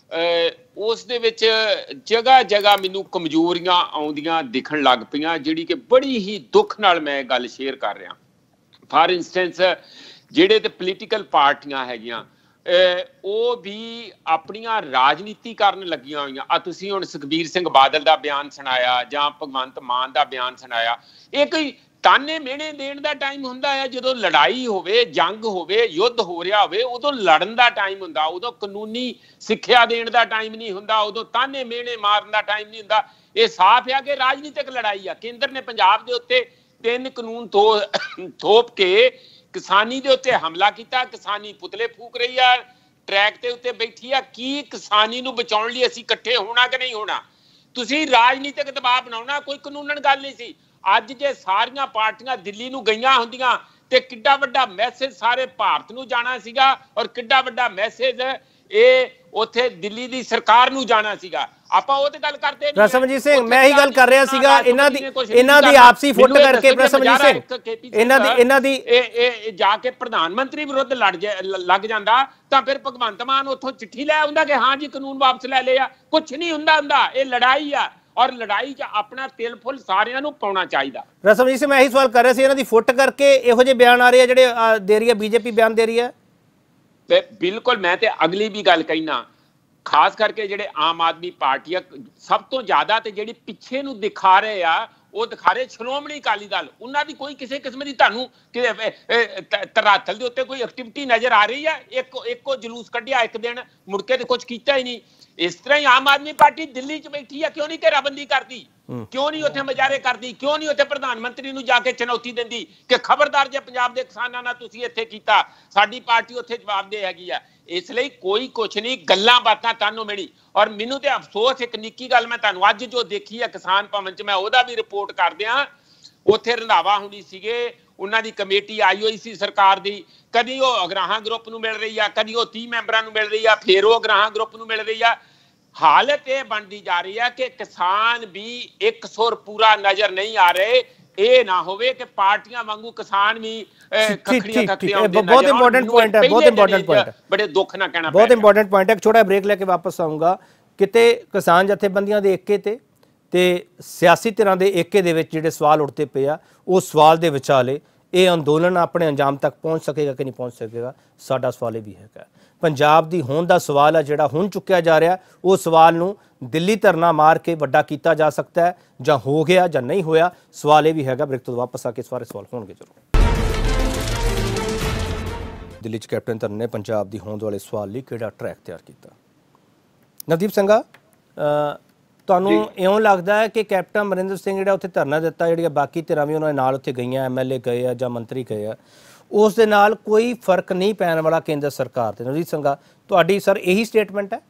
Speaker 8: ਉਸ ਦੇ ਵਿੱਚ ਜਗ੍ਹਾ ਜਗ੍ਹਾ ਮੈਨੂੰ ਕਮਜ਼ੋਰੀਆਂ ਆਉਂਦੀਆਂ ਦਿਖਣ ਲੱਗ ਪਈਆਂ, ਜਿਹੜੀ ਕਿ ਬੜੀ ਹੀ ਦੁੱਖ ਨਾਲ ਮੈਂ ਗੱਲ ਸ਼ੇਅਰ ਕਰ ਰਿਹਾ। ਫਾਰ ਇੰਸਟੈਂਸ ਜਿਹੜੇ ਤੇ ਪੋਲੀਟੀਕਲ ਪਾਰਟੀਆਂ ਹੈਗੀਆਂ ਉਹ ਵੀ ਆਪਣੀਆਂ ਰਾਜਨੀਤੀ ਕਰਨ ਲੱਗੀਆਂ ਹੋਈਆਂ। ਆ ਤੁਸੀਂ ਹੁਣ ਸੁਖਬੀਰ ਸਿੰਘ ਬਾਦਲ ਦਾ ਬਿਆਨ ਸੁਣਾਇਆ ਜਾਂ ਭਗਵੰਤ ਮਾਨ ਦਾ ਬਿਆਨ ਸੁਣਾਇਆ, ਇਹ ਕੋਈ ਤਾਨੇ ਮਿਹਣੇ ਦੇਣ ਦਾ ਟਾਈਮ ਹੁੰਦਾ ਹੈ? ਜਦੋਂ ਲੜਾਈ ਹੋਵੇ, ਜੰਗ ਹੋਵੇ, ਯੁੱਧ ਹੋ ਰਿਹਾ ਹੋਵੇ, ਉਦੋਂ ਲੜਨ ਦਾ ਟਾਈਮ ਹੁੰਦਾ, ਉਦੋਂ ਕਾਨੂੰਨੀ ਸਿੱਖਿਆ ਦੇਣ ਦਾ ਟਾਈਮ ਨਹੀਂ ਹੁੰਦਾ, ਉਦੋਂ ਤਾਨੇ ਮਿਹਣੇ ਮਾਰਨ ਦਾ ਟਾਈਮ ਨਹੀਂ ਹੁੰਦਾ। ਇਹ ਸਾਫ਼ ਆ ਕਿ ਰਾਜਨੀਤਿਕ ਲੜਾਈ ਆ। ਕੇਂਦਰ ਨੇ ਪੰਜਾਬ ਦੇ ਉੱਤੇ 3 ਕਾਨੂੰਨ ਥੋਪ ਕੇ ਕਿਸਾਨੀ ਦੇ ਉੱਤੇ ਹਮਲਾ ਕੀਤਾ, ਕਿਸਾਨੀ ਪੁਤਲੇ ਫੂਕ ਰਹੀ ਆ, ਟਰੈਕ ਦੇ ਉੱਤੇ ਬੈਠੀ ਆ। ਕੀ ਕਿਸਾਨੀ ਨੂੰ ਬਚਾਉਣ ਲਈ ਅਸੀਂ ਇਕੱਠੇ ਹੋਣਾ ਕਿ ਨਹੀਂ ਹੋਣਾ? ਤੁਸੀਂ ਰਾਜਨੀਤਿਕ ਦਬਾਅ ਬਣਾਉਣਾ, ਕੋਈ ਕਾਨੂੰਨਨ ਗੱਲ ਨਹੀਂ ਸੀ। ਅੱਜ ਜੇ ਸਾਰੀਆਂ ਪਾਰਟੀਆਂ ਦਿੱਲੀ ਨੂੰ ਗਈਆਂ ਹੁੰਦੀਆਂ ਤੇ ਕਿੱਡਾ ਵੱਡਾ ਮੈਸੇਜ ਸਾਰੇ ਭਾਰਤ ਨੂੰ ਜਾਣਾ ਸੀਗਾ, ਔਰ ਕਿੱਡਾ ਵੱਡਾ ਮੈਸੇਜ ਇਹ ਉੱਥੇ ਦਿੱਲੀ ਦੀ ਸਰਕਾਰ ਨੂੰ ਜਾਣਾ ਸੀਗਾ। ਆਪਾਂ ਉਹ ਤੇ ਗੱਲ ਕਰਦੇ ਨਹੀਂ।
Speaker 1: ਪ੍ਰਸਮਜੀਤ ਸਿੰਘ, ਮੈਂ ਇਹੀ ਗੱਲ ਕਰ ਰਿਹਾ ਸੀਗਾ, ਇਹਨਾਂ ਦੀ ਆਪਸੀ ਫੁੱਟ ਕਰਕੇ ਪ੍ਰਸਮਜੀਤ ਸਿੰਘ ਇਹਨਾਂ ਦੀ
Speaker 8: ਇਹ ਜਾ ਕੇ ਪ੍ਰਧਾਨ ਮੰਤਰੀ ਵਿਰੁੱਧ ਲੱਗ ਜਾਂਦਾ ਤਾਂ ਫਿਰ ਭਗਵੰਤ ਮਾਨ ਉੱਥੋਂ ਚਿੱਠੀ ਲੈ ਆਉਂਦਾ ਕਿ ਹਾਂ ਜੀ ਕਾਨੂੰਨ ਵਾਪਸ ਲੈ ਲਿਆ। ਕੁਛ ਨਹੀਂ ਹੁੰਦਾ। ਇਹ ਲੜਾਈ ਆ, ਔਰ ਲੜਾਈ 'ਚ ਆਪਣਾ ਤਿਲ ਫੁੱਲ ਸਾਰਿਆਂ ਨੂੰ ਪਾਉਣਾ ਚਾਹੀਦਾ।
Speaker 1: ਰਸਮਜੀਤ ਸਿੰਘ, ਮੈਂ ਇਹੀ ਸਵਾਲ ਕਰ ਰਿਹਾ ਸੀ, ਇਹਨਾਂ ਦੀ ਫੁੱਟ ਕਰਕੇ ਇਹੋ ਜਿਹੇ ਬਿਆਨ ਆ ਰਹੇ ਆ ਜਿਹੜੇ ਦੇ ਰਹੀ ਹੈ ਬੀਜੇਪੀ ਬਿਆਨ ਦੇ ਰਹੀ ਹੈ?
Speaker 8: ਬਿਲਕੁਲ, ਮੈਂ ਤੇ ਅਗਲੀ ਵੀ ਗੱਲ ਕਹਿਣਾ, ਖਾਸ ਕਰਕੇ ਜਿਹੜੇ ਆਮ ਆਦਮੀ ਪਾਰਟੀ ਆ ਸਭ ਤੋਂ ਜ਼ਿਆਦਾ ਤੇ ਜਿਹੜੀ ਪਿੱਛੇ ਨੂੰ ਦਿਖਾ ਰਹੇ ਆ, ਉਹ ਦਿਖਾ ਰਹੇ ਸ਼੍ਰੋਮਣੀ ਅਕਾਲੀ ਦਲ। ਉਹਨਾਂ ਦੀ ਕੋਈ ਕਿਸੇ ਕਿਸਮ ਦੀ ਤੁਹਾਨੂੰ ਧਰਾਤਲ ਦੇ ਉੱਤੇ ਕੋਈ ਐਕਟੀਵਿਟੀ ਨਜ਼ਰ ਆ ਰਹੀ ਹੈ? ਇੱਕੋ ਜਲੂਸ ਕੱਢਿਆ ਇੱਕ ਦਿਨ, ਮੁੜ ਕੇ ਤੇ ਕੁਝ ਕੀਤਾ ਹੀ ਨਹੀਂ। ਇਸ ਤਰ੍ਹਾਂ ਹੀ ਆਮ ਆਦਮੀ ਪਾਰਟੀ ਦਿੱਲੀ 'ਚ ਬੈਠੀ ਆ, ਕਿਉਂ ਨਹੀਂ ਘੇਰਾਬੰਦੀ ਕਰਦੀ? ਕਿਉਂ ਨਹੀਂ ਉੱਥੇ ਮੁਜ਼ਾਹਰੇ ਕਰਦੀ? ਕਿਉਂ ਨਹੀਂ ਉੱਥੇ ਪ੍ਰਧਾਨ ਮੰਤਰੀ ਨੂੰ ਜਾ ਕੇ ਚੁਣੌਤੀ ਦਿੰਦੀ ਕਿ ਖਬਰਦਾਰ ਜੇ ਪੰਜਾਬ ਦੇ ਕਿਸਾਨਾਂ ਨਾਲ ਤੁਸੀਂ ਇੱਥੇ ਕੀਤਾ, ਸਾਡੀ ਪਾਰਟੀ ਉੱਥੇ ਜਵਾਬਦੇਹ ਹੈਗੀ ਆ। ਇਸ ਲਈ ਕੋਈ ਕੁਛ ਨਹੀਂ, ਗੱਲਾਂ ਬਾਤਾਂ ਤਾਨੋ ਮਿਹਣੀ। ਔਰ ਮੈਨੂੰ ਤੇ ਅਫਸੋਸ, ਇੱਕ ਨਿੱਕੀ ਗੱਲ ਮੈਂ ਤੁਹਾਨੂੰ ਅੱਜ ਜੋ ਦੇਖੀ ਆ ਕਿਸਾਨ ਭਵਨ 'ਚ, ਮੈਂ ਉਹਦਾ ਵੀ ਰਿਪੋਰਟ ਕਰ ਦਿਆਂ। ਉੱਥੇ ਰੰਧਾਵਾ ਹੁਣੀ ਸੀਗੇ, ਉਹਨਾਂ ਦੀ ਕਮੇਟੀ ਆਈ ਹੋਈ ਸੀ ਸਰਕਾਰ ਦੀ, ਕਦੀ ਉਹ ਅਗਰਾਹਾਂ ਗਰੁੱਪ ਨੂੰ ਮਿਲ ਰਹੀ ਆ, ਕਦੀ ਉਹ 30 ਮੈਂਬਰਾਂ ਨੂੰ ਮਿਲ ਰਹੀ ਆ, ਫਿਰ ਉਹ ਅਗਰਾਹਾਂ ਗਰੁੱਪ ਨੂੰ ਮਿਲ ਰਹੀ ਆ। ਹਾਲਤ ਇਹ ਬਣਦੀ ਜਾ ਰਹੀ ਹੈ ਕਿ ਕਿਸਾਨ ਵੀ ਇੱਕ ਸੁਰ ਪੂਰਾ ਨਜ਼ਰ ਨਹੀਂ ਆ ਰਹੇ। ਇਹ ਨਾ ਹੋਵੇ ਕਿ ਪਾਰਟੀਆਂ ਵਾਂਗੂ ਕਿਸਾਨ ਵੀ ਖੱਖੜੀਆਂ ਹੁੰਦੇ।
Speaker 1: ਬਹੁਤ ਇੰਪੋਰਟੈਂਟ ਪੁਆਇੰਟ ਹੈ, ਬਹੁਤ ਇੰਪੋਰਟੈਂਟ ਪੁਆਇੰਟ ਹੈ,
Speaker 8: ਬੜੇ ਦੁੱਖ ਨਾਲ ਕਹਿਣਾ
Speaker 1: ਬਹੁਤ ਇੰਪੋਰਟੈਂਟ ਪੁਆਇੰਟ ਹੈ। ਛੋਟਾ ਬ੍ਰੇਕ ਲੈ ਕੇ ਵਾਪਸ ਆਉਂਗਾ। ਕਿਤੇ ਕਿਸਾਨ ਜਥੇਬੰਦੀਆਂ ਦੇ ਏਕੇ ਤੇ ਸਿਆਸੀ ਧਿਰਾਂ ਦੇ ਏਕੇ ਦੇ ਵਿੱਚ ਜਿਹੜੇ ਸਵਾਲ ਉੱਠਦੇ ਪਏ ਆ, ਉਹ ਸਵਾਲ ਦੇ ਵਿਚਾਲੇ ਇਹ ਅੰਦੋਲਨ ਆਪਣੇ ਅੰਜਾਮ ਤੱਕ ਪਹੁੰਚ ਸਕੇਗਾ ਕਿ ਨਹੀਂ ਪਹੁੰਚ ਸਕੇਗਾ, ਸਾਡਾ ਸਵਾਲ ਇਹ ਵੀ ਹੈਗਾ। ਪੰਜਾਬ ਦੀ ਹੋਂਦ ਦਾ ਸਵਾਲ ਹੈ ਜਿਹੜਾ ਹੁਣ ਚੁੱਕਿਆ ਜਾ ਰਿਹਾ, ਉਹ ਸਵਾਲ ਨੂੰ ਦਿੱਲੀ ਧਰਨਾ ਮਾਰ ਕੇ ਵੱਡਾ ਕੀਤਾ ਜਾ ਸਕਦਾ ਹੈ ਜਾਂ ਹੋ ਗਿਆ ਜਾਂ ਨਹੀਂ ਹੋਇਆ, ਸਵਾਲ ਇਹ ਵੀ ਹੈਗਾ। ਬ੍ਰੇਕ ਤੋਂ ਵਾਪਸ ਆ ਕੇ ਸਾਰੇ ਸਵਾਲ ਹੋਣਗੇ ਜ਼ਰੂਰ। ਦਿੱਲੀ 'ਚ ਕੈਪਟਨ ਧਰਨੇ ਨੇ ਪੰਜਾਬ ਦੀ ਹੋਂਦ ਵਾਲੇ ਸਵਾਲ ਲਈ ਕਿਹੜਾ ਟਰੈਕ ਤਿਆਰ ਕੀਤਾ? ਨਵਦੀਪ ਸਿੰਘਾ, ਤੁਹਾਨੂੰ ਇਉਂ ਲੱਗਦਾ ਹੈ ਕਿ ਕੈਪਟਨ ਅਮਰਿੰਦਰ ਸਿੰਘ ਜਿਹੜਾ ਉੱਥੇ ਧਰਨਾ ਦਿੱਤਾ, ਜਿਹੜੀਆਂ ਬਾਕੀ ਧਿਰਾਂ ਵੀ ਉਹਨਾਂ ਦੇ ਨਾਲ ਉੱਥੇ ਗਈਆਂ, MLA ਗਏ ਆ ਜਾਂ ਮੰਤਰੀ ਗਏ ਆ, ਉਸ ਦੇ ਨਾਲ ਕੋਈ ਫਰਕ ਨਹੀਂ ਪੈਣ ਵਾਲਾ ਕੇਂਦਰ ਸਰਕਾਰ ਤੇ? ਨਵਦੀਪ ਸਿੰਘਾ, ਤੁਹਾਡੀ ਸਰ ਇਹੀ ਸਟੇਟਮੈਂਟ ਹੈ?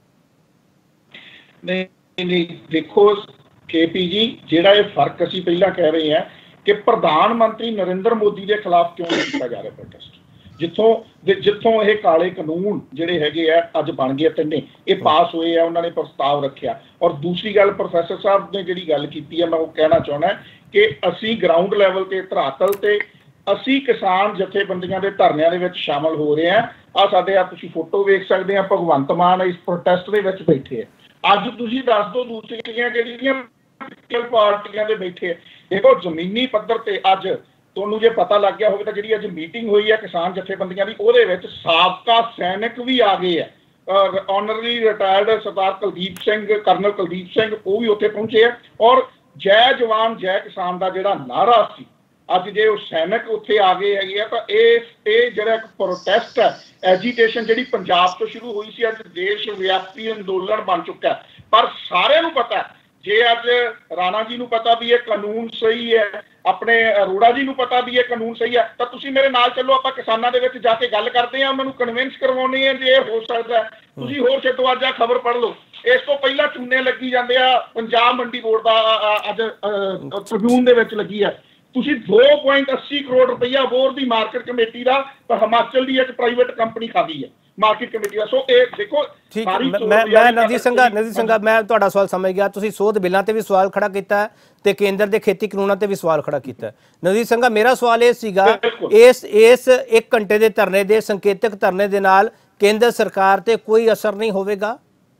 Speaker 9: ਨਹੀਂ, ਦੇਖੋ ਕੇਪੀ ਜੀ, ਜਿਹੜਾ ਇਹ ਫਰਕ ਅਸੀਂ ਪਹਿਲਾਂ ਕਹਿ ਰਹੇ ਹਾਂ ਕਿ ਪ੍ਰਧਾਨ ਮੰਤਰੀ ਨਰਿੰਦਰ ਮੋਦੀ ਦੇ ਖਿਲਾਫ ਕਿਉਂ ਨਹੀਂ ਕੀਤਾ ਜਾ ਰਿਹਾ ਪ੍ਰੋਟੈਸਟ, ਜਿੱਥੋਂ ਇਹ ਕਾਲੇ ਕਾਨੂੰਨ ਜਿਹੜੇ ਹੈਗੇ ਆ ਅੱਜ ਬਣ ਗਏ, ਤਿੰਨੇ ਇਹ ਪਾਸ ਹੋਏ ਆ, ਉਹਨਾਂ ਨੇ ਪ੍ਰਸਤਾਵ ਰੱਖਿਆ। ਔਰ ਦੂਸਰੀ ਗੱਲ, ਪ੍ਰੋਫੈਸਰ ਸਾਹਿਬ ਨੇ ਜਿਹੜੀ ਗੱਲ ਕੀਤੀ ਹੈ, ਮੈਂ ਉਹ ਕਹਿਣਾ ਚਾਹੁੰਦਾ ਕਿ ਅਸੀਂ ਗਰਾਊਂਡ ਲੈਵਲ ਤੇ, ਧਰਾਤਲ ਤੇ ਅਸੀਂ ਕਿਸਾਨ ਜਥੇਬੰਦੀਆਂ ਦੇ ਧਰਨਿਆਂ ਦੇ ਵਿੱਚ ਸ਼ਾਮਲ ਹੋ ਰਹੇ ਹਾਂ। ਆ ਸਾਡੇ ਤੁਸੀਂ ਫੋਟੋ ਵੇਖ ਸਕਦੇ ਆ, ਭਗਵੰਤ ਮਾਨ ਇਸ ਪ੍ਰੋਟੈਸਟ ਦੇ ਵਿੱਚ ਬੈਠੇ ਆ। ਅੱਜ ਤੁਸੀਂ ਦੱਸ ਦਿਓ ਦੂਸਰੀਆਂ ਜਿਹੜੀਆਂ ਪਾਰਟੀਆਂ ਦੇ ਬੈਠੇ ਆ। ਦੇਖੋ ਜ਼ਮੀਨੀ ਪੱਧਰ ਤੇ ਅੱਜ ਤੁਹਾਨੂੰ ਜੇ ਪਤਾ ਲੱਗ ਗਿਆ ਹੋਵੇ ਤਾਂ ਜਿਹੜੀ ਅੱਜ ਮੀਟਿੰਗ ਹੋਈ ਹੈ ਕਿਸਾਨ ਜਥੇਬੰਦੀਆਂ ਦੀ, ਉਹਦੇ ਵਿੱਚ ਸਾਬਕਾ ਸੈਨਿਕ ਵੀ ਆ ਗਏ ਆ। ਆਨਰਰੀ ਰਿਟਾਇਰਡ ਸਰਦਾਰ ਕੁਲਦੀਪ ਸਿੰਘ, ਕਰਨਲ ਕੁਲਦੀਪ ਸਿੰਘ, ਉਹ ਵੀ ਉੱਥੇ ਪਹੁੰਚੇ ਆ। ਔਰ ਜੈ ਜਵਾਨ ਜੈ ਕਿਸਾਨ ਦਾ ਜਿਹੜਾ ਨਾਰਾ ਸੀ, ਅੱਜ ਜੇ ਉਹ ਸੈਨਿਕ ਉੱਥੇ ਆ ਗਏ ਹੈਗੇ ਆ, ਤਾਂ ਇਹ ਜਿਹੜਾ ਇੱਕ ਪ੍ਰੋਟੈਸਟ ਹੈ, ਐਜੀਟੇਸ਼ਨ ਜਿਹੜੀ ਪੰਜਾਬ ਤੋਂ ਸ਼ੁਰੂ ਹੋਈ ਸੀ, ਅੱਜ ਦੇਸ਼ ਵਿਆਪੀ ਅੰਦੋਲਨ ਬਣ ਚੁੱਕਾ। ਪਰ ਸਾਰਿਆਂ ਨੂੰ ਪਤਾ, ਜੇ ਅੱਜ ਰਾਣਾ ਜੀ ਨੂੰ ਪਤਾ ਵੀ ਇਹ ਕਾਨੂੰਨ ਸਹੀ ਹੈ, ਆਪਣੇ ਅਰੋੜਾ ਜੀ ਨੂੰ ਪਤਾ ਵੀ ਇਹ ਕਾਨੂੰਨ ਸਹੀ ਹੈ, ਤਾਂ ਤੁਸੀਂ ਮੇਰੇ ਨਾਲ ਚੱਲੋ, ਆਪਾਂ ਕਿਸਾਨਾਂ ਦੇ ਵਿੱਚ ਜਾ ਕੇ ਗੱਲ ਕਰਦੇ ਹਾਂ, ਉਹਨਾਂ ਨੂੰ ਕਨਵਿੰਸ ਕਰਵਾਉਣੀ ਹੈ ਜੇ ਇਹ ਹੋ ਸਕਦਾ। ਤੁਸੀਂ ਹੋਰ ਛੱਡੋ, ਅੱਜ ਆ ਖਬਰ ਪੜ੍ਹ ਲਓ, ਇਸ ਤੋਂ ਪਹਿਲਾਂ ਚੂਨੇ ਲੱਗੀ ਜਾਂਦੇ ਆ, ਪੰਜਾਬ ਮੰਡੀ ਬੋਰਡ ਦਾ ਅੱਜ ਟ੍ਰਿਬਿਊਨ ਦੇ ਵਿੱਚ ਲੱਗੀ ਹੈ। ਤੁਸੀਂ 2.80 ਕਰੋੜ ਰੁਪਈਆ ਬੋਰ ਦੀ ਮਾਰਕੀਟ ਕਮੇਟੀ ਦਾ ਤਾਂ ਹਿਮਾਚਲ ਦੀ ਇੱਕ ਪ੍ਰਾਈਵੇਟ ਕੰਪਨੀ ਖਾਦੀ ਹੈ ਮਾਰਕੀਟ ਕਮੇਟੀ ਦਾ। ਸੋ ਇਹ ਦੇਖੋ
Speaker 1: ਠੀਕ ਹੈ। ਮੈਂ ਨਵਜੀਤ ਸਿੰਘਾ ਮੈਂ ਤੁਹਾਡਾ ਸਵਾਲ ਸਮਝ ਗਿਆ। ਤੁਸੀਂ ਸੋਧ ਬਿੱਲਾਂ ਤੇ ਵੀ ਸਵਾਲ ਖੜਾ ਕੀਤਾ ਤੇ ਕੇਂਦਰ ਦੇ ਖੇਤੀ ਕਾਨੂੰਨਾਂ ਤੇ ਵੀ ਸਵਾਲ ਖੜਾ ਕੀਤਾ। ਨਵਜੀਤ ਸਿੰਘਾ, ਮੇਰਾ ਸਵਾਲ ਇਹ ਸੀਗਾ, ਇਸ 1 ਘੰਟੇ ਦੇ ਧਰਨੇ ਦੇ ਸੰਕੇਤਕ ਧਰਨੇ ਦੇ ਨਾਲ ਕੇਂਦਰ ਸਰਕਾਰ ਤੇ ਕੋਈ ਅਸਰ ਨਹੀਂ ਹੋਵੇਗਾ?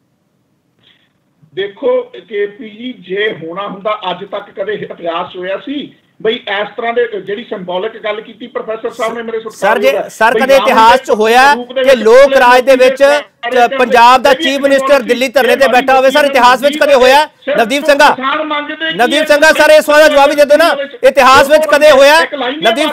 Speaker 9: ਦੇਖੋ ਕੇਪੀ ਜੀ, ਜੇ ਹੋਣਾ ਹੁੰਦਾ ਅੱਜ ਤੱਕ ਕਦੇ ਇਤਿਹਾਸ ਹੋਇਆ ਸੀ ਬਈ ਇਸ ਤਰ੍ਹਾਂ ਦੇ ਜਿਹੜੀ ਸਿੰਬੋਲਿਕ ਗੱਲ ਕੀਤੀ ਪ੍ਰੋਫੈਸਰ ਸਾਹਿਬ ਨੇ ਮੇਰੇ
Speaker 1: ਸਰ ਕਦੇ ਇਤਿਹਾਸ 'ਚ ਹੋਇਆ ਕਿ ਲੋਕ ਰਾਜ ਦੇ ਵਿੱਚ ਪੰਜਾਬ ਦਾ ਚੀਫ ਮਿਨਿਸਟਰ ਦਿੱਲੀ ਧਰਨੇ ਤੇ ਬੈਠਾ ਹੋਵੇ? ਸਰ ਇਤਿਹਾਸ ਵਿੱਚ ਕਦੇ ਹੋਇਆ? ਨਵਦੀਪ ਸਿੰਘਾ ਸਰ ਇਸ ਸਵਾਲ ਦਾ ਜਵਾਬ ਹੀ ਦੇ ਦਿਓ ਨਾ। ਇਤਿਹਾਸ ਵਿੱਚ ਕਦੇ ਹੋਇਆ? ਨਵਦੀਪ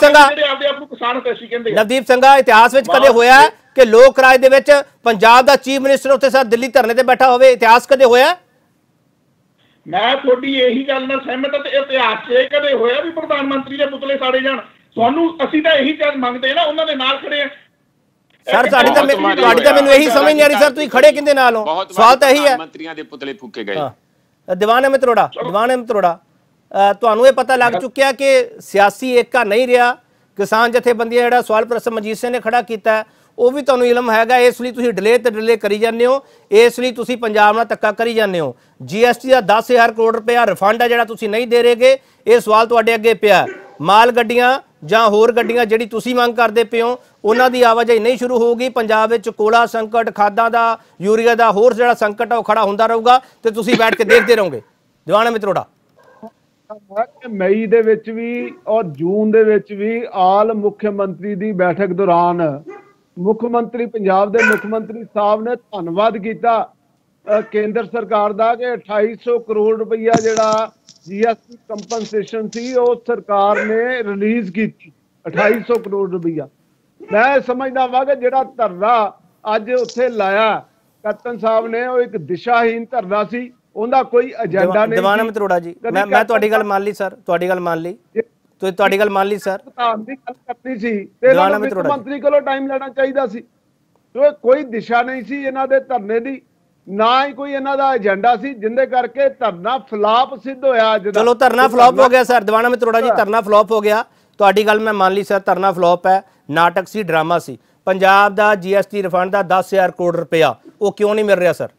Speaker 1: ਸਿੰਘਾ ਇਤਿਹਾਸ ਵਿੱਚ ਕਦੇ ਹੋਇਆ ਕਿ ਲੋਕ ਰਾਜ ਦੇ ਵਿੱਚ ਪੰਜਾਬ ਦਾ ਚੀਫ ਮਿਨਿਸਟਰ ਉੱਥੇ ਸਰ ਦਿੱਲੀ ਧਰਨੇ ਤੇ ਬੈਠਾ ਹੋਵੇ? ਇਤਿਹਾਸ ਕਦੇ ਹੋਇਆ?
Speaker 9: ਮੈਂ ਤੁਹਾਡੀ ਇਹੀ ਗੱਲ ਨਾਲ ਸਹਿਮਤ ਹਾਂ ਤੇ ਇਤਿਹਾਸ 'ਚ ਇਹ ਕਦੇ ਹੋਇਆ ਵੀ ਪ੍ਰਧਾਨ ਮੰਤਰੀ ਦੇ ਪੁਤਲੇ ਸਾੜੇ ਜਾਣ? ਤੁਹਾਨੂੰ ਅਸੀਂ ਤਾਂ ਇਹੀ ਚੀਜ਼ ਮੰਗਦੇ ਨਾ, ਉਹਨਾਂ ਦੇ ਨਾਲ ਖੜੇ ਆ।
Speaker 1: ਸਰ ਤੁਹਾਡੀ ਤਾਂ ਮੈਨੂੰ ਇਹੀ ਸਮਝ ਨਹੀਂ ਆ ਰਹੀ ਸਰ, ਤੁਸੀਂ ਖੜੇ ਕਿਹਦੇ ਨਾਲ ਹੋ? ਸਵਾਲ ਤਾਂ ਇਹੀ ਹੈ।
Speaker 8: ਮੰਤਰੀਆਂ ਦੇ ਪੁਤਲੇ ਫੂਕੇ ਗਏ।
Speaker 1: ਦੀਵਾਨ ਅਹਿਮਦ ਅਰੋੜਾ, ਤੁਹਾਨੂੰ ਇਹ ਪਤਾ ਲੱਗ ਚੁੱਕਿਆ ਕਿ ਸਿਆਸੀ ਏਕਾ ਨਹੀਂ ਰਿਹਾ। ਕਿਸਾਨ ਜਥੇਬੰਦੀਆਂ ਜਿਹੜਾ ਸਵਾਲ ਪ੍ਰੋਫੈਸਰ ਮਨਜੀਤ ਸਿੰਘ ਨੇ ਖੜਾ ਕੀਤਾ ਉਹ ਵੀ ਤੁਹਾਨੂੰ ਇਲਮ ਹੈਗਾ, ਇਸ ਲਈ ਤੁਸੀਂ ਡਿਲੇ ਕਰੀ ਜਾਂਦੇ ਹੋ, ਇਸ ਲਈ ਤੁਸੀਂ ਪੰਜਾਬ ਨਾਲ ਧੱਕਾ ਕਰੀ ਜਾਂਦੇ ਹੋ। GST ਦਾ 10,000 ਕਰੋੜ ਰੁਪਇਆ ਰਿਫੰਡ ਹੈ ਜਿਹੜਾ ਤੁਸੀਂ ਨਹੀਂ ਦੇ ਰਹੇਗੇ, ਇਹ ਸਵਾਲ ਤੁਹਾਡੇ ਅੱਗੇ ਪਿਆ। ਮਾਲ ਗੱਡੀਆਂ ਜਾਂ ਹੋਰ ਗੱਡੀਆਂ ਜਿਹੜੀ ਤੁਸੀਂ ਮੰਗ ਕਰਦੇ ਪਏ ਹੋ ਉਹਨਾਂ ਦੀ ਆਵਾਜਾਈ ਨਹੀਂ ਸ਼ੁਰੂ ਹੋਊਗੀ। ਪੰਜਾਬ ਵਿੱਚ ਕੋਲਾ ਸੰਕਟ, ਖਾਦਾਂ ਦਾ, ਯੂਰੀਆ ਦਾ, ਹੋਰ ਜਿਹੜਾ ਸੰਕਟ ਹੈ ਉਹ ਖੜਾ ਹੁੰਦਾ ਰਹੂਗਾ ਤੇ ਤੁਸੀਂ ਬੈਠ ਕੇ ਦੇਖਦੇ ਰਹੋਗੇ। ਦੀਵਾਨ ਅਹਿਮਦ ਅਰੋੜਾ,
Speaker 7: ਮਈ ਦੇ ਵਿੱਚ ਵੀ ਔਰ ਜੂਨ ਦੇ ਵਿੱਚ ਵੀ ਆਲ ਮੁੱਖ ਮੰਤਰੀ ਦੀ ਬੈਠਕ ਦੌਰਾਨ ਮੁੱਖ ਮੰਤਰੀ ਪੰਜਾਬ ਦੇ ਮੁੱਖ ਮੰਤਰੀ ਸਾਹਿਬ ਨੇ ਧੰਨਵਾਦ ਕੀਤਾ ਕੇਂਦਰ ਸਰਕਾਰ ਦਾ ਕਿ 2800 ਕਰੋੜ ਰੁਪਈਆ ਜਿਹੜਾ GST ਕੰਪਨਸੇਸ਼ਨ ਸੀ ਉਹ ਸਰਕਾਰ ਨੇ ਰਿਲੀਜ਼ ਕੀਤੀ। 2800 ਕਰੋੜ ਰੁਪਈਆ ਮੈਂ ਸਮਝਦਾ ਵਾ ਕਿ ਜਿਹੜਾ ਧਰਨਾ ਅੱਜ ਉੱਥੇ ਲਾਇਆ ਕੈਪਟਨ ਸਾਹਿਬ ਨੇ ਉਹ ਇੱਕ ਦਿਸ਼ਾਹੀਨ ਧਰਨਾ ਸੀ, ਉਹਦਾ ਕੋਈ ਏਜੰਡਾ ਨਹੀਂ।
Speaker 1: ਦੀਵਾਨ ਅਹਿਮਦ ਅਰੋੜਾ ਜੀ, ਮੈਂ ਤੁਹਾਡੀ ਗੱਲ ਮੰਨ ਲਈ ਸਰ, ਤੁਹਾਡੀ ਗੱਲ ਮੰਨ ਲਈ ਸਰ।
Speaker 7: ਪ੍ਰਧਾਨ ਦੀ ਗੱਲ ਕਰਨੀ ਸੀ ਤੇ ਮੁੱਖ ਮੰਤਰੀ ਕੋਲੋਂ ਟਾਈਮ ਲੈਣਾ ਚਾਹੀਦਾ ਸੀ। ਕੋਈ ਦਿਸ਼ਾ ਨਹੀਂ ਸੀ ਇਹਨਾਂ ਦੇ ਧਰਨੇ ਦੀ, ਨਾ ਹੀ ਕੋਈ ਇਹਨਾਂ ਦਾ ਏਜੰਡਾ ਸੀ, ਜਿੰਦੇ ਕਰਕੇ ਧਰਨਾ ਫਲਾਪ ਸਿੱਧ ਹੋਇਆ।
Speaker 1: ਚਲੋ ਧਰਨਾ ਫਲਾਪ ਹੋ ਗਿਆ ਸਰ। ਦੀਵਾਨ ਅਹਿਮਦ ਅਰੋੜਾ ਜੀ, ਧਰਨਾ ਫਲਾਪ ਹੋ ਗਿਆ, ਤੁਹਾਡੀ ਗੱਲ ਮੈਂ ਮੰਨ ਲਈ ਸਰ। ਧਰਨਾ ਫਲਾਪ ਹੈ, ਨਾਟਕ ਸੀ, ਡਰਾਮਾ ਸੀ। ਪੰਜਾਬ ਦਾ GST ਰਿਫੰਡ ਦਾ 10,000 ਕਰੋੜ ਰੁਪਇਆ ਉਹ ਕਿਉਂ ਨਹੀਂ ਮਿਲ ਰਿਹਾ ਸਰ?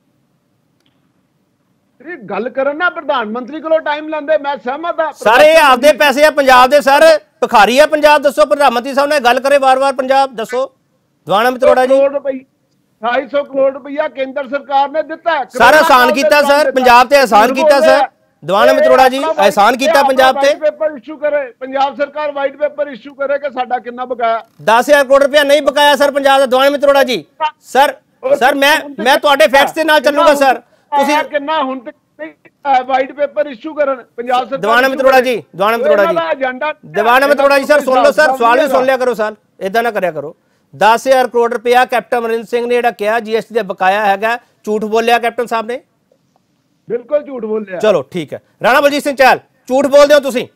Speaker 7: ਗੱਲ ਕਰਨ ਨਾ ਪ੍ਰਧਾਨ ਮੰਤਰੀ ਕੋਲੋਂ ਟਾਈਮ ਲੈਂਦੇ, ਮੈਂ ਸਹਿਮਤ ਹਾਂ।
Speaker 1: ਸਾਰੇ ਆਪਦੇ ਪੈਸੇ ਆ ਪੰਜਾਬ ਦੇ ਸਰ, ਭਿਖਾਰੀ ਆ ਪੰਜਾਬ। ਦੱਸੋ ਪ੍ਰਧਾਨ ਮੰਤਰੀ ਸਾਹਿਬ ਨੇ ਗੱਲ ਕਰੇ ਵਾਰ-ਵਾਰ ਪੰਜਾਬ, ਦੱਸੋ। ਦੀਵਾਨ ਅਹਿਮਦ ਅਰੋੜਾ ਜੀ,
Speaker 7: 250 ਕਰੋੜ ਰੁਪਇਆ ਕੇਂਦਰ ਸਰਕਾਰ ਨੇ ਦਿੱਤਾ
Speaker 1: ਸਰ। ਆਸਾਨ ਕੀਤਾ ਸਰ, ਪੰਜਾਬ ਤੇ ਆਸਾਨ ਕੀਤਾ ਸਰ। ਦੀਵਾਨ ਅਹਿਮਦ ਅਰੋੜਾ ਜੀ, ਆਸਾਨ ਕੀਤਾ ਪੰਜਾਬ ਤੇ।
Speaker 7: ਪੇਪਰ ਇਸ਼ੂ ਕਰੇ, ਪੰਜਾਬ ਸਰਕਾਰ ਵਾਈਟ ਪੇਪਰ ਇਸ਼ੂ ਕਰੇ ਕਿ ਸਾਡਾ ਕਿੰਨਾ ਬਕਾਇਆ।
Speaker 1: 10,000 ਕਰੋੜ ਰੁਪਇਆ ਨਹੀਂ ਬਕਾਇਆ ਸਰ ਪੰਜਾਬ ਦਾ। ਦੀਵਾਨ ਅਹਿਮਦ ਅਰੋੜਾ ਜੀ, ਸਰ ਮੈਂ ਤੁਹਾਡੇ ਫੈਕਟਸ ਦੇ ਨਾਲ ਚੱਲੂਗਾ ਸਰ। ਤੁਸੀਂ
Speaker 7: ਕਿੰਨਾ ਹੁਣ ਤੱਕ ਵਾਈਟ ਪੇਪਰ ਇਸ਼ੂ ਕਰਨ ਪੰਜਾਬ ਸਰਕਾਰ?
Speaker 1: ਦੀਵਾਨ ਅਹਿਮਦ ਅਰੋੜਾ ਜੀ, ਦੀਵਾਨ ਅਹਿਮਦ ਅਰੋੜਾ ਜੀ ਸਰ ਸੁਣ ਲਓ ਸਰ, ਸਵਾਲ ਵੀ ਸੁਣ ਲਿਆ ਕਰੋ ਸਰ, ਇਦਾਂ ਨਾ ਕਰਿਆ ਕਰੋ। 10,000 ਕਰੋੜ ਰੁਪਇਆ ਕੈਪਟਨ ਅਮਰਿੰਦਰ ਸਿੰਘ ਨੇ ਜਿਹੜਾ ਕਿਹਾ GST ਦਾ ਬਕਾਇਆ ਹੈਗਾ, ਝੂਠ ਬੋਲਿਆ ਕੈਪਟਨ ਸਾਹਿਬ ਨੇ?
Speaker 7: ਬਿਲਕੁਲ ਝੂਠ ਬੋਲਿਆ।
Speaker 1: ਚਲੋ ਠੀਕ ਹੈ। ਰਾਣਾ ਬਲਜੀਤ ਸਿੰਘ ਚਾਹਲ, ਝੂਠ ਬੋਲਦੇ ਹੋ ਤੁਸੀਂ?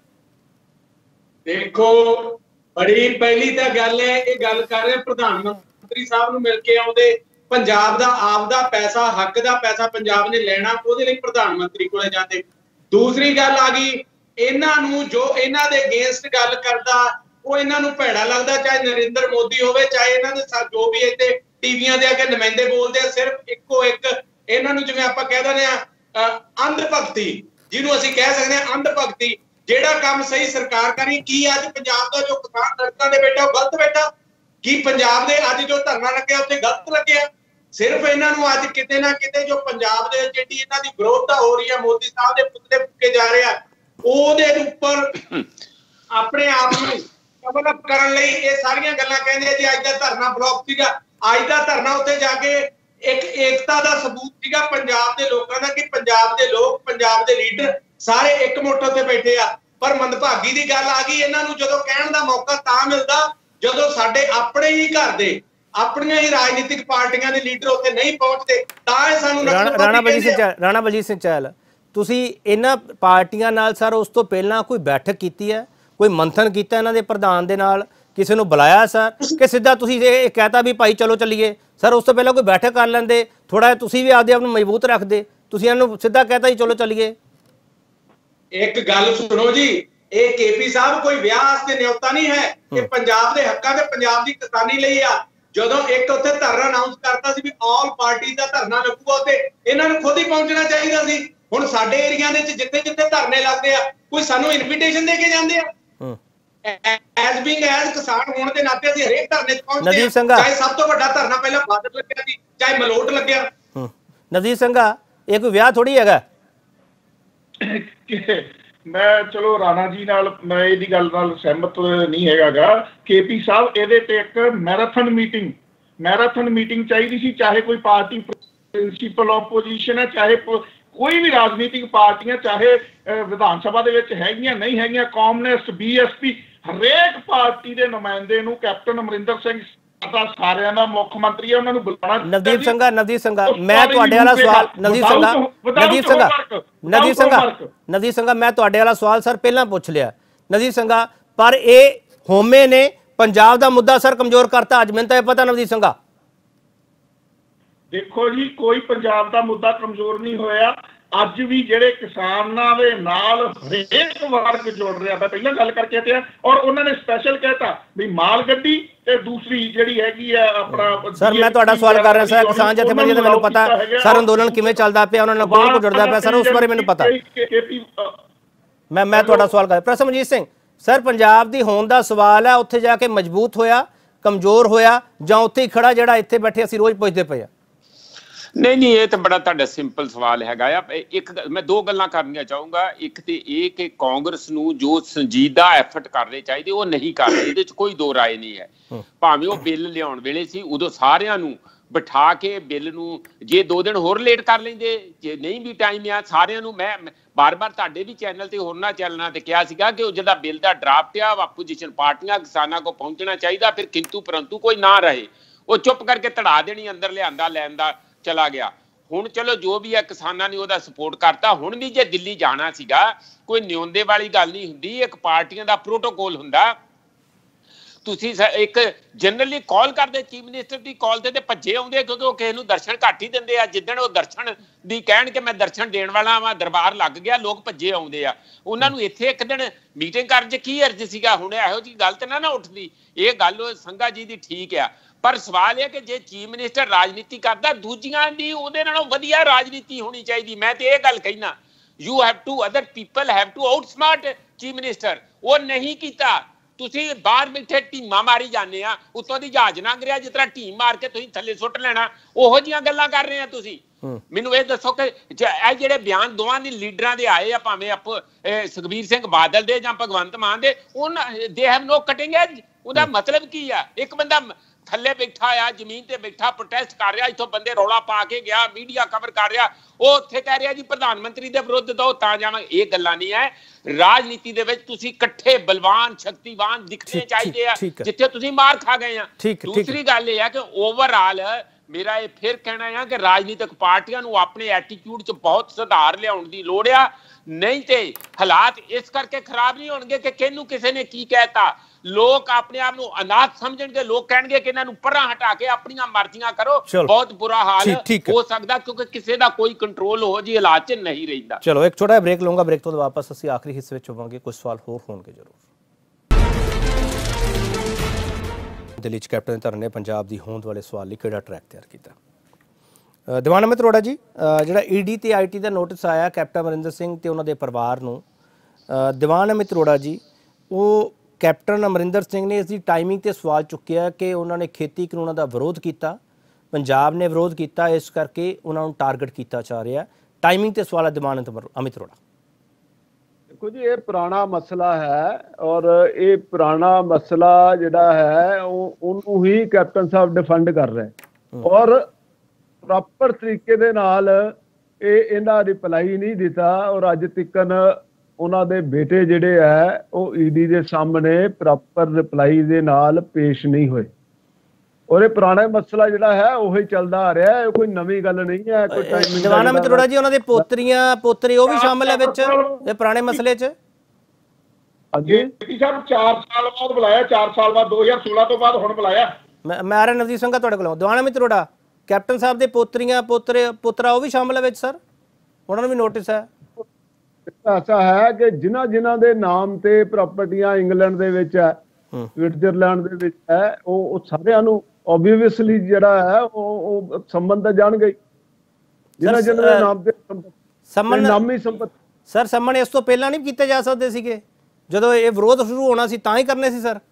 Speaker 10: ਦੇਖੋ ਬੜੀ ਪਹਿਲੀ ਤਾਂ ਗੱਲ ਹੈ, ਇਹ ਗੱਲ ਕਰ ਰਹੇ ਪ੍ਰਧਾਨ ਮੰਤਰੀ ਸਾਹਿਬ ਨੂੰ ਮਿਲ ਕੇ ਆਉਂਦੇ, ਪੰਜਾਬ ਦਾ ਆਪਦਾ ਪੈਸਾ, ਹੱਕ ਦਾ ਪੈਸਾ ਪੰਜਾਬ ਨੇ ਲੈਣਾ, ਉਹਦੇ ਲਈ ਪ੍ਰਧਾਨ ਮੰਤਰੀ ਕੋਲੇ ਜਾਂਦੇ। ਦੂਸਰੀ ਗੱਲ ਆ ਗਈ, ਇਹਨਾਂ ਨੂੰ ਜੋ ਇਹਨਾਂ ਦੇ ਅਗੇਂਸਟ ਗੱਲ ਕਰਦਾ ਉਹ ਇਹਨਾਂ ਨੂੰ ਭੈੜਾ ਲੱਗਦਾ, ਚਾਹੇ ਨਰਿੰਦਰ ਮੋਦੀ ਹੋਵੇ, ਚਾਹੇ ਇਹਨਾਂ ਦੇ ਜੋ ਵੀ ਇੱਥੇ ਟੀਵੀਆਂ ਦੇ ਅੱਗੇ ਨੁਮਾਇੰਦੇ ਬੋਲਦੇ ਆ, ਸਿਰਫ ਇੱਕੋ ਇੱਕ ਇਹਨਾਂ ਨੂੰ, ਜਿਵੇਂ ਆਪਾਂ ਕਹਿ ਦਿੰਦੇ ਆ ਅੰਧ ਭਗਤੀ, ਜਿਹਨੂੰ ਅਸੀਂ ਕਹਿ ਸਕਦੇ ਹਾਂ ਅੰਧ ਭਗਤੀ। ਜਿਹੜਾ ਕੰਮ ਸਹੀ ਸਰਕਾਰ ਕਰੀ, ਕੀ ਅੱਜ ਪੰਜਾਬ ਦਾ ਜੋ ਕਿਸਾਨ ਸੜਕਾਂ ਤੇ ਬੈਠਾ ਉਹ ਗਲਤ ਬੈਠਾ? ਕੀ ਪੰਜਾਬ ਦੇ ਅੱਜ ਜੋ ਧਰਨਾ ਲੱਗਿਆ ਉੱਥੇ ਗਲਤ ਲੱਗਿਆ? ਸਿਰਫ ਇਹਨਾਂ ਨੂੰ ਅੱਜ ਕਿਤੇ ਨਾ ਕਿਤੇ ਜੋ ਪੰਜਾਬ ਦੇ ਜਿਹੜੀ ਇਹਨਾਂ ਦੀ ਵਿਰੋਧਤਾ ਹੋ ਰਹੀ ਹੈ, ਮੋਦੀ ਸਾਹਿਬ ਦੇ ਪੁਤਲੇ ਫੂਕੇ ਜਾ ਰਹੇ ਆ, ਉਹਦੇ ਉੱਪਰ ਆਪਣੇ ਆਪ ਨੂੰ ਕਵਰ ਅਪ ਕਰਨ ਲਈ ਇਹ ਸਾਰੀਆਂ ਗੱਲਾਂ ਕਹਿੰਦੇ ਆ ਜੀ ਅੱਜ ਦਾ ਧਰਨਾ ਫਲॉप ਸੀਗਾ। ਅੱਜ ਦਾ ਧਰਨਾ ਉੱਥੇ ਜਾ ਕੇ ਇੱਕ ਏਕਤਾ ਦਾ ਸਬੂਤ ਸੀਗਾ ਪੰਜਾਬ ਦੇ ਲੋਕਾਂ ਦਾ, ਕਿ ਪੰਜਾਬ ਦੇ ਲੋਕ, ਪੰਜਾਬ ਦੇ ਲੀਡਰ ਸਾਰੇ ਇੱਕ ਮੁੱਠ ਉੱਤੇ ਬੈਠੇ ਆ। ਪਰ ਮੰਦਭਾਗੀ ਦੀ ਗੱਲ ਆ ਗਈ, ਇਹਨਾਂ ਨੂੰ ਜਦੋਂ ਕਹਿਣ ਦਾ ਮੌਕਾ ਤਾਂ ਮਿਲਦਾ ਜਦੋਂ ਸਾਡੇ ਆਪਣੇ ਹੀ ਘਰ ਦੇ, ਆਪਣੀਆਂ ਹੀ ਰਾਜਨੀਤਿਕ ਪਾਰਟੀਆਂ ਦੇ ਲੀਡਰ ਉੱਥੇ ਨਹੀਂ ਪਹੁੰਚਦੇ, ਤਾਂ ਇਹ ਸਾਨੂੰ
Speaker 1: ਰਾਣਾ ਬਲਜੀਤ ਸਿੰਘ ਚਾਹਲ, ਤੁਸੀਂ ਇਹਨਾਂ ਪਾਰਟੀਆਂ ਨਾਲ ਸਰ ਉਸ ਤੋਂ ਪਹਿਲਾਂ ਕੋਈ ਬੈਠਕ ਕੀਤੀ ਹੈ, ਕੋਈ ਮੰਥਨ ਕੀਤਾ ਇਹਨਾਂ ਦੇ ਪ੍ਰਧਾਨ ਦੇ ਨਾਲ ਕਿਸੇ ਨੂੰ ਬੁਲਾਇਆ ਸਰ ਕਿ ਸਿੱਧਾ ਤੁਸੀਂ ਇਹ ਕਹਿਤਾ ਵੀ ਭਾਈ ਚਲੋ ਚੱਲੀਏ? ਸਰ ਉਸ ਤੋਂ ਪਹਿਲਾਂ ਕੋਈ ਬੈਠਕ ਕਰ ਲੈਂਦੇ, ਥੋੜਾ ਜਿਹਾ ਤੁਸੀਂ ਵੀ ਆਪਦੇ ਆਪ ਨੂੰ ਮਜ਼ਬੂਤ ਰੱਖਦੇ। ਤੁਸੀਂ ਇਹਨੂੰ ਸਿੱਧਾ ਕਹਿਤਾ ਜੀ ਚਲੋ ਚੱਲੀਏ।
Speaker 10: ਇੱਕ ਗੱਲ ਸੁਣੋ ਜੀ, ਇਹ ਕੇਪੀ ਸਾਹਿਬ ਕੋਈ ਵਿਆਹ ਵਾਸਤੇ ਨਿਯੁਕਤਾ ਨਹੀਂ ਹੈ, ਇਹ ਪੰਜਾਬ ਦੇ ਹੱਕਾਂ ਤੇ ਪੰਜਾਬ ਦੀ ਕਿਸਾਨੀ ਲਈ ਆ। ਜਦੋਂ ਇੱਕ ਉੱਥੇ ਧਰਨਾ ਅਨਾਉਂਸ ਕਰਤਾ ਸੀ ਵੀ ਆਲ ਪਾਰਟੀ ਦਾ ਧਰਨਾ ਲੱਗੂਗਾ, ਉੱਤੇ ਇਹਨਾਂ ਨੂੰ ਖੁਦ ਹੀ ਪਹੁੰਚਣਾ ਚਾਹੀਦਾ ਸੀ। ਹੁਣ ਸਾਡੇ ਏਰੀਆ ਦੇ ਵਿੱਚ ਜਿੱਥੇ ਜਿੱਥੇ ਧਰਨੇ ਲੱਗਦੇ ਆ, ਕੋਈ ਸਾਨੂੰ ਇਨਵੀਟੇਸ਼ਨ ਦੇ ਕੇ ਜਾਂਦੇ ਆ? ਐਜ਼ ਬੀਇੰਗ ਐਜ਼ ਕਿਸਾਨ ਹੋਣ ਦੇ ਨਾਤੇ ਅਸੀਂ ਹਰੇਕ ਧਰਨੇ 'ਚ ਪਹੁੰਚਦੇ ਆ, ਚਾਹੇ ਸਭ ਤੋਂ ਵੱਡਾ ਧਰਨਾ ਪਹਿਲਾਂ ਬਾਦਲ ਲੱਗਿਆ ਸੀ, ਚਾਹੇ ਮਲੋਟ ਲੱਗਿਆ।
Speaker 1: ਨਵਦੀਪ ਸਿੰਘਾ, ਇਹ ਕੋਈ ਵਿਆਹ ਥੋੜੀ ਹੈਗਾ।
Speaker 9: ਮੈਂ ਚਲੋ ਰਾਣਾ ਜੀ ਨਾਲ ਮੈਂ ਇਹਦੀ ਗੱਲ ਨਾਲ ਸਹਿਮਤ ਨਹੀਂ ਹੈਗਾਗਾ। ਕੇਪੀ ਸਾਹਿਬ ਇਹਦੇ ਤੇ ਇੱਕ ਮੈਰਾਥਨ ਮੀਟਿੰਗ ਚਾਹੀਦੀ ਸੀ, ਚਾਹੇ ਕੋਈ ਪਾਰਟੀ ਪ੍ਰਿੰਸੀਪਲ ਆਪੋਜੀਸ਼ਨ ਹੈ, ਚਾਹੇ ਕੋਈ ਵੀ ਰਾਜਨੀਤਿਕ ਪਾਰਟੀਆਂ, ਚਾਹੇ ਵਿਧਾਨ ਸਭਾ ਦੇ ਵਿੱਚ ਹੈਗੀਆਂ ਨਹੀਂ ਹੈਗੀਆਂ, ਕਾਮਨਿਸਟ, BSP, ਹਰੇਕ ਪਾਰਟੀ ਦੇ ਨੁਮਾਇੰਦੇ ਨੂੰ ਕੈਪਟਨ ਅਮਰਿੰਦਰ ਸਿੰਘ ਸਾਰਿਆਂ ਦਾ ਮੁੱਖ ਮੰਤਰੀ ਹੈ, ਉਹਨਾਂ ਨੂੰ ਬੁਲਾਉਣਾ।
Speaker 1: ਨਵਦੀਪ ਸਿੰਘਾ, ਮੈਂ ਤੁਹਾਡੇ ਵਾਲਾ ਸਵਾਲ ਨਵਦੀਪ ਸਿੰਘਾ ਮੈਂ ਤੁਹਾਡੇ ਵਾਲਾ ਸਵਾਲ ਸਰ ਪਹਿਲਾਂ ਪੁੱਛ ਲਿਆ ਨਵਦੀਪ ਸਿੰਘਾ, ਪਰ ਇਹ ਹੋਮੇ ਨੇ ਪੰਜਾਬ ਦਾ ਮੁੱਦਾ ਸਰ ਕਮਜ਼ੋਰ ਕਰਤਾ। ਅੱਜ ਮੈਨੂੰ ਤਾਂ ਇਹ ਪਤਾ ਨਵਦੀਪ ਸਿੰਘਾ।
Speaker 9: ਦੇਖੋ ਜੀ, ਕੋਈ ਪੰਜਾਬ ਦਾ ਮੁੱਦਾ ਕਮਜ਼ੋਰ ਨਹੀਂ ਹੋਇਆ। ਅੱਜ ਵੀ ਜਿਹੜੇ ਕਿਸਾਨਾਂ ਦੇ ਨਾਲ ਹਰੇਕ ਵਰਗ ਜੁੜ ਰਿਹਾ, ਮੈਂ ਪਹਿਲਾਂ ਗੱਲ ਕਰਕੇ ਹਟਿਆ, ਔਰ ਉਹਨਾਂ ਨੇ ਸਪੈਸ਼ਲ ਕਹਿਤਾ ਵੀ ਮਾਲ ਗੱਡੀ ਤੇ ਦੂਸਰੀ ਜਿਹੜੀ ਹੈਗੀ ਆ ਆਪਣਾ।
Speaker 1: ਸਰ ਮੈਂ ਤੁਹਾਡਾ ਸਵਾਲ ਕਰ ਰਿਹਾ ਸਰ, ਕਿਸਾਨ ਜਥੇਬੰਦੀਆਂ ਦਾ ਮੈਨੂੰ ਪਤਾ ਸਰ ਅੰਦੋਲਨ ਕਿਵੇਂ ਚੱਲਦਾ ਪਿਆ, ਉਹਨਾਂ ਨਾਲ ਕੌਣ ਜੁੜਦਾ ਪਿਆ ਸਰ, ਉਸ ਬਾਰੇ ਮੈਨੂੰ ਪਤਾ। ਮੈਂ ਤੁਹਾਡਾ ਸਵਾਲ ਕਰ ਪ੍ਰਸਮਜੀਤ ਸਿੰਘ ਸਰ, ਪੰਜਾਬ ਦੀ ਹੋਂਦ ਦਾ ਸਵਾਲ ਹੈ, ਉੱਥੇ ਜਾ ਕੇ ਮਜ਼ਬੂਤ ਹੋਇਆ, ਕਮਜ਼ੋਰ ਹੋਇਆ, ਜਾਂ ਉੱਥੇ ਹੀ ਖੜਾ ਜਿਹੜਾ ਇੱਥੇ ਬੈਠੇ ਅਸੀਂ ਰੋਜ਼ ਪੁੱਛਦੇ ਪਏ ਆ?
Speaker 8: ਨਹੀਂ, ਇਹ ਤਾਂ ਬੜਾ ਤੁਹਾਡਾ ਸਿੰਪਲ ਸਵਾਲ ਹੈਗਾ ਆ। ਇੱਕ ਮੈਂ ਦੋ ਗੱਲਾਂ ਕਰਨੀਆਂ ਚਾਹੂੰਗਾ। ਇੱਕ ਤੇ ਇਹ ਕਿ ਕਾਂਗਰਸ ਨੂੰ ਜੋ ਸੰਜੀਦਾ ਐਫਰਟ ਕਰਨੇ ਚਾਹੀਦੇ ਉਹ ਨਹੀਂ ਕਰ ਰਹੇ, ਇਹਦੇ 'ਚ ਕੋਈ ਦੋ ਰਾਏ ਨਹੀਂ ਹੈ। ਭਾਵੇਂ ਉਹ ਬਿੱਲ ਲਿਆਉਣ ਵੇਲੇ ਸੀ, ਉਦੋਂ ਸਾਰਿਆਂ ਨੂੰ ਬਿਠਾ ਕੇ ਬਿੱਲ ਨੂੰ ਜੇ 2 ਦਿਨ ਹੋਰ ਲੇਟ ਕਰ ਲੈਂਦੇ, ਜੇ ਨਹੀਂ ਵੀ ਟਾਈਮ ਆ, ਸਾਰਿਆਂ ਨੂੰ ਮੈਂ ਬਾਰ-ਬਾਰ ਤੁਹਾਡੇ ਵੀ ਚੈਨਲ ਤੇ ਹੋਰਨਾਂ ਚੈਨਲਾਂ ਤੇ ਕਿਹਾ ਸੀਗਾ ਕਿ ਉਹ ਜਿਹੜਾ ਬਿੱਲ ਦਾ ਡਰਾਫਟ ਆ ਆਪੋਜੀਸ਼ਨ ਪਾਰਟੀਆਂ ਕਿਸਾਨਾਂ ਕੋਲ ਪਹੁੰਚਣਾ ਚਾਹੀਦਾ, ਫਿਰ ਕਿੰਤੂ ਪਰੰਤੂ ਕੋਈ ਨਾ ਰਹੇ, ਉਹ ਚੁੱਪ ਕਰਕੇ ਧੜਾ ਦੇਣੀ, ਅੰਦਰ ਲਿਆਂਦਾ ਲੈਣ ਦਾ ਚਲਾ ਗਿਆ। ਹੁਣ ਚਲੋ ਜੋ ਵੀ ਹੈ ਕਿਸਾਨਾਂ ਨੇ ਉਹਦਾ ਸਪੋਰਟ ਕਰਤਾ। ਹੁਣ ਵੀ ਜੇ ਦਿੱਲੀ ਜਾਣਾ ਸੀਗਾ, ਕੋਈ ਨਿਉਂਦੇ ਵਾਲੀ ਗੱਲ ਨਹੀਂ ਹੁੰਦੀ, ਇੱਕ ਪਾਰਟੀਆਂ ਦਾ ਪ੍ਰੋਟੋਕੋਲ ਹੁੰਦਾ। ਤੁਸੀਂ ਇੱਕ ਜਨਰਲੀ ਕਾਲ ਕਰਦੇ, ਚੀਫ ਮਿਨਿਸਟਰ ਦੀ ਕਾਲ ਤੇ ਭੱਜੇ ਆਉਂਦੇ, ਕਿਉਂਕਿ ਉਹ ਕਿਸੇ ਨੂੰ ਦਰਸ਼ਨ ਘੱਟ ਹੀ ਦਿੰਦੇ ਆ। ਜਿੱਦਣ ਉਹ ਦਰਸ਼ਨ ਦੀ ਕਹਿਣ ਕਿ ਮੈਂ ਦਰਸ਼ਨ ਦੇਣ ਵਾਲਾ ਵਾਂ, ਦਰਬਾਰ ਲੱਗ ਗਿਆ, ਲੋਕ ਭੱਜੇ ਆਉਂਦੇ ਆ। ਉਹਨਾਂ ਨੂੰ ਇੱਥੇ ਇੱਕ ਦਿਨ ਮੀਟਿੰਗ ਕਰਨ 'ਚ ਕੀ ਅਰਜ਼ ਸੀਗਾ? ਹੁਣ ਇਹੋ ਜਿਹੀ ਗੱਲ ਤੇ ਨਾ ਉੱਠਦੀ। ਇਹ ਗੱਲ ਸੰਘਾ ਜੀ ਦੀ ਠੀਕ ਆ, ਪਰ ਸਵਾਲ ਇਹ ਕਿ ਜੇ ਚੀਫ ਮਿਨਿਸਟਰ ਰਾਜਨੀਤੀ ਕਰਦਾ, ਦੂਜੀਆਂ ਦੀ ਉਹਦੇ ਨਾਲੋਂ ਵਧੀਆ ਰਾਜਨੀਤੀ ਹੋਣੀ ਚਾਹੀਦੀ। ਮੈਂ ਤੇ ਇਹ ਗੱਲ ਕਹਿਣਾ, you have to other people have to outsmart chief minister. ਉਹ ਨਹੀਂ ਕੀਤਾ। ਤੁਸੀਂ ਬਾਹਰ ਬੈਠੇ ਢੀਮਾਂ ਮਾਰੀ ਜਾਂਦੇ ਆ, ਉੱਤੋਂ ਦੀ ਜਹਾਜ਼ ਲੰਘ ਰਿਹਾ, ਜਿਸ ਤਰ੍ਹਾਂ ਢੀਮ ਮਾਰ ਕੇ ਤੁਸੀਂ ਥੱਲੇ ਸੁੱਟ ਲੈਣਾ, ਉਹੋ ਜਿਹੀਆਂ ਗੱਲਾਂ ਕਰ ਰਹੇ ਆ ਤੁਸੀਂ। ਮੈਨੂੰ ਇਹ ਦੱਸੋ ਕਿ ਇਹ ਜਿਹੜੇ ਬਿਆਨ ਦੋਵਾਂ ਦੇ ਲੀਡਰਾਂ ਦੇ ਆਏ ਆ, ਭਾਵੇਂ ਸੁਖਬੀਰ ਸਿੰਘ ਬਾਦਲ ਦੇ ਜਾਂ ਭਗਵੰਤ ਮਾਨ ਦੇ, they have no cutting as. ਉਹਦਾ ਮਤਲਬ ਕੀ ਆ? ਇੱਕ ਬੰਦਾ ਥੱਲੇ ਬੈਠਾ ਆ, ਜ਼ਮੀਨ ਤੇ ਬੈਠਾ, ਪ੍ਰੋਟੈਸਟ ਕਰ ਰਿਹਾ, ਇੱਥੋਂ ਬੰਦੇ ਰੌਲਾ ਪਾ ਕੇ ਗਿਆ, ਮੀਡੀਆ ਕਵਰ ਕਰ ਰਿਹਾ, ਉਹ ਉੱਥੇ ਕਹਿ ਰਿਹਾ ਜੀ ਪ੍ਰਧਾਨ ਮੰਤਰੀ ਦੇ ਵਿਰੁੱਧ ਦੋ ਤਾਂ ਜਾਵਾਂਗੇ। ਇਹ ਗੱਲਾਂ ਨਹੀਂ ਹੈ। ਰਾਜਨੀਤੀ ਦੇ ਵਿੱਚ ਤੁਸੀਂ ਇਕੱਠੇ ਬਲਵਾਨ ਸ਼ਕਤੀਵਾਨ ਦਿਖਣੇ ਚਾਹੀਦੇ ਆ, ਜਿੱਥੇ ਤੁਸੀਂ ਮਾਰ ਖਾ ਗਏ ਆ। ਦੂਸਰੀ ਗੱਲ ਇਹ ਹੈ ਕਿ ਓਵਰਆਲ ਮੇਰਾ ਇਹ ਫਿਰ ਕਹਿਣਾ ਆ ਕਿ ਰਾਜਨੀਤਿਕ ਪਾਰਟੀਆਂ ਨੂੰ ਆਪਣੇ ਐਟੀਟਿਊਡ 'ਚ ਬਹੁਤ ਸੁਧਾਰ ਲਿਆਉਣ ਦੀ ਲੋੜ ਆ, ਨਹੀਂ ਤੇ ਹਾਲਾਤ ਇਸ ਕਰਕੇ ਖਰਾਬ ਨਹੀਂ ਹੋਣਗੇ ਕਿ ਕਿਹਨੂੰ ਕਿਸੇ ਨੇ ਕੀ ਕਹਿਤਾ। ਲੋਕ ਆਪਣੇ ਆਪ ਨੂੰ ਅਨਾਥ ਸਮਝਣਗੇ, ਲੋਕ ਕਹਿਣਗੇ ਕਿ ਇਹਨਾਂ ਨੂੰ ਪਰਾਂ ਹਟਾ ਕੇ ਆਪਣੀਆਂ ਮਰਜ਼ੀਆਂ ਕਰੋ। ਬਹੁਤ ਬੁਰਾ ਹਾਲ ਹੋ ਸਕਦਾ, ਕਿਉਂਕਿ ਕਿਸੇ ਦਾ ਕੋਈ ਕੰਟਰੋਲ ਹੋ ਜੀ ਹਾਲਾਤ 'ਚ ਨਹੀਂ ਰਹਿੰਦਾ।
Speaker 1: ਚਲੋ ਇੱਕ ਛੋਟਾ ਬ੍ਰੇਕ ਲਵਾਂਗਾ, ਬ੍ਰੇਕ ਤੋਂ ਵਾਪਸ ਅਸੀਂ ਆਖਰੀ ਹਿੱਸੇ ਵਿੱਚ ਹੋਵਾਂਗੇ। ਕੁਝ ਸਵਾਲ ਹੋਰ ਹੋਣਗੇ ਜ਼ਰੂਰ। ਦਿੱਲੀ 'ਚ ਕੈਪਟਨ ਦੇ ਧਰਨੇ ਪੰਜਾਬ ਦੀ ਹੋਂਦ ਵਾਲੇ ਸਵਾਲ ਲਈ ਕਿਹੜਾ ਟਰੈਕ ਤਿਆਰ ਕੀਤਾ? ਦੀਵਾਨ ਅਮਿਤ ਅਰੋੜਾ ਜੀ, ਜਿਹੜਾ ਈਡੀ ਤੇ ਆਈਟੀ ਦਾ ਨੋਟਿਸ ਆਇਆ ਕੈਪਟਨ ਅਮਰਿੰਦਰ ਸਿੰਘ ਤੇ ਉਹਨਾਂ ਦੇ ਪਰਿਵਾਰ ਨੂੰ, ਦੀਵਾਨ ਅਮਿਤ ਅਰੋੜਾ ਜੀ, ਉਹ ਕੈਪਟਨ ਅਮਰਿੰਦਰ ਸਿੰਘ ਨੇ ਇਸ ਦੀ ਟਾਈਮਿੰਗ ਤੇ ਸਵਾਲ ਚੁੱਕਿਆ ਕਿ ਉਹਨਾਂ ਨੇ ਖੇਤੀ ਕਾਨੂੰਨਾਂ ਦਾ ਵਿਰੋਧ ਕੀਤਾ, ਪੰਜਾਬ ਨੇ ਵਿਰੋਧ ਕੀਤਾ, ਇਸ ਕਰਕੇ ਉਹਨਾਂ ਨੂੰ ਟਾਰਗੇਟ ਕੀਤਾ ਜਾ ਰਿਹਾ। ਟਾਈਮਿੰਗ ਤੇ ਸਵਾਲ ਹੈ ਦੀਵਾਨ ਅਮਿਤ ਅਰੋੜਾ।
Speaker 7: ਦੇਖੋ ਜੀ, ਇਹ ਪੁਰਾਣਾ ਮਸਲਾ ਹੈ ਔਰ ਇਹ ਪੁਰਾਣਾ ਮਸਲਾ ਜਿਹੜਾ ਹੈ ਉਹਨੂੰ ਹੀ ਕੈਪਟਨ ਸਾਹਿਬ ਡਿਫੈਂਡ ਕਰ ਰਹੇ ਔਰ ਪ੍ਰੋਪਰ ਤਰੀਕੇ ਦੇ ਨਾਲ ਇਹਨਾਂ ਰਿਪਲਾਈ ਨਹੀਂ ਦਿੱਤਾ। ਔਰ ਅੱਜ ਤੱਕ ਉਹਨਾਂ ਦੇ ਬੇਟੇ ਜਿਹੜੇ ਹੈ ਉਹ ਈਡੀ ਦੇ ਸਾਹਮਣੇ ਪ੍ਰੋਪਰ ਰਿਪਲਾਈ ਦੇ ਨਾਲ ਪੇਸ਼ ਨਹੀਂ ਹੋਏ ਔਰ ਇਹ ਪੁਰਾਣਾ ਮਸਲਾ ਜਿਹੜਾ ਹੈ ਉਹੀ ਚੱਲਦਾ ਆ ਰਿਹਾ ਹੈ, ਕੋਈ ਨਵੀਂ ਗੱਲ ਨਹੀਂ ਹੈ। ਕੋਈ
Speaker 1: ਦੀਵਾਨ ਅਮਿਤ ਅਰੋੜਾ ਜੀ, ਉਹਨਾਂ ਦੇ ਪੋਤਰੀਆਂ ਪੋਤਰੇ ਉਹ ਵੀ ਸ਼ਾਮਲ ਹੈ ਵਿੱਚ ਇਹ ਪੁਰਾਣੇ ਮਸਲੇ 'ਚ?
Speaker 9: ਜੀ ਸਾਹਿਬ 4 ਸਾਲ ਬਾਅਦ ਬੁਲਾਇਆ, 4 ਸਾਲ ਬਾਅਦ 2016 ਤੋਂ ਬਾਅਦ ਹੁਣ ਬੁਲਾਇਆ।
Speaker 1: ਮੈਂ ਆ ਰਿਹਾ ਨਵਜੀਤ ਸਿੰਘ ਤੁਹਾਡੇ ਕੋਲੋਂ। ਦੀਵਾਨਾ ਮਿੱਤਰੋੜਾ ਕੈਪਟਨ ਸਾਹਿਬ ਦੇ ਪੋਤਰੀਆਂ ਪੁੱਤਰਾ ਉਹ ਵੀ ਸ਼ਾਮਲ ਹੈ ਵਿੱਚ ਸਰ, ਉਹਨਾਂ ਨੂੰ ਵੀ ਨੋਟਿਸ ਹੈ?
Speaker 7: ਐਸਾ ਹੈ ਕਿ ਜਿਨ੍ਹਾਂ ਦੇ ਨਾਮ ਤੇ ਪ੍ਰਾਪਰਟੀਆਂ ਇੰਗਲੈਂਡ ਦੇ ਵਿੱਚ ਹੈ, ਸਵਿਟਜ਼ਰਲੈਂਡ ਦੇ ਵਿੱਚ ਹੈ, ਉਹ ਸਾਰਿਆਂ ਨੂੰ ਓਬਵੀਅਸਲੀ ਜਿਹੜਾ ਹੈ ਉਹ ਸੰਬੰਧ ਜਾਣਗੇ ਜਿਨ੍ਹਾਂ ਦੇ ਨਾਮ ਤੇ ਨਾਮੀ ਸੰਪत्ति।
Speaker 1: ਸਰ ਸੰਮਣ ਇਸ ਤੋਂ ਪਹਿਲਾਂ ਨਹੀਂ ਕੀਤੇ ਜਾ ਸਕਦੇ ਸੀਗੇ? ਜਦੋਂ ਇਹ ਵਿਰੋਧ ਸ਼ੁਰੂ ਹੋਣਾ ਸੀ ਤਾਂ ਹੀ ਕਰਨੇ ਸੀ ਸਰ।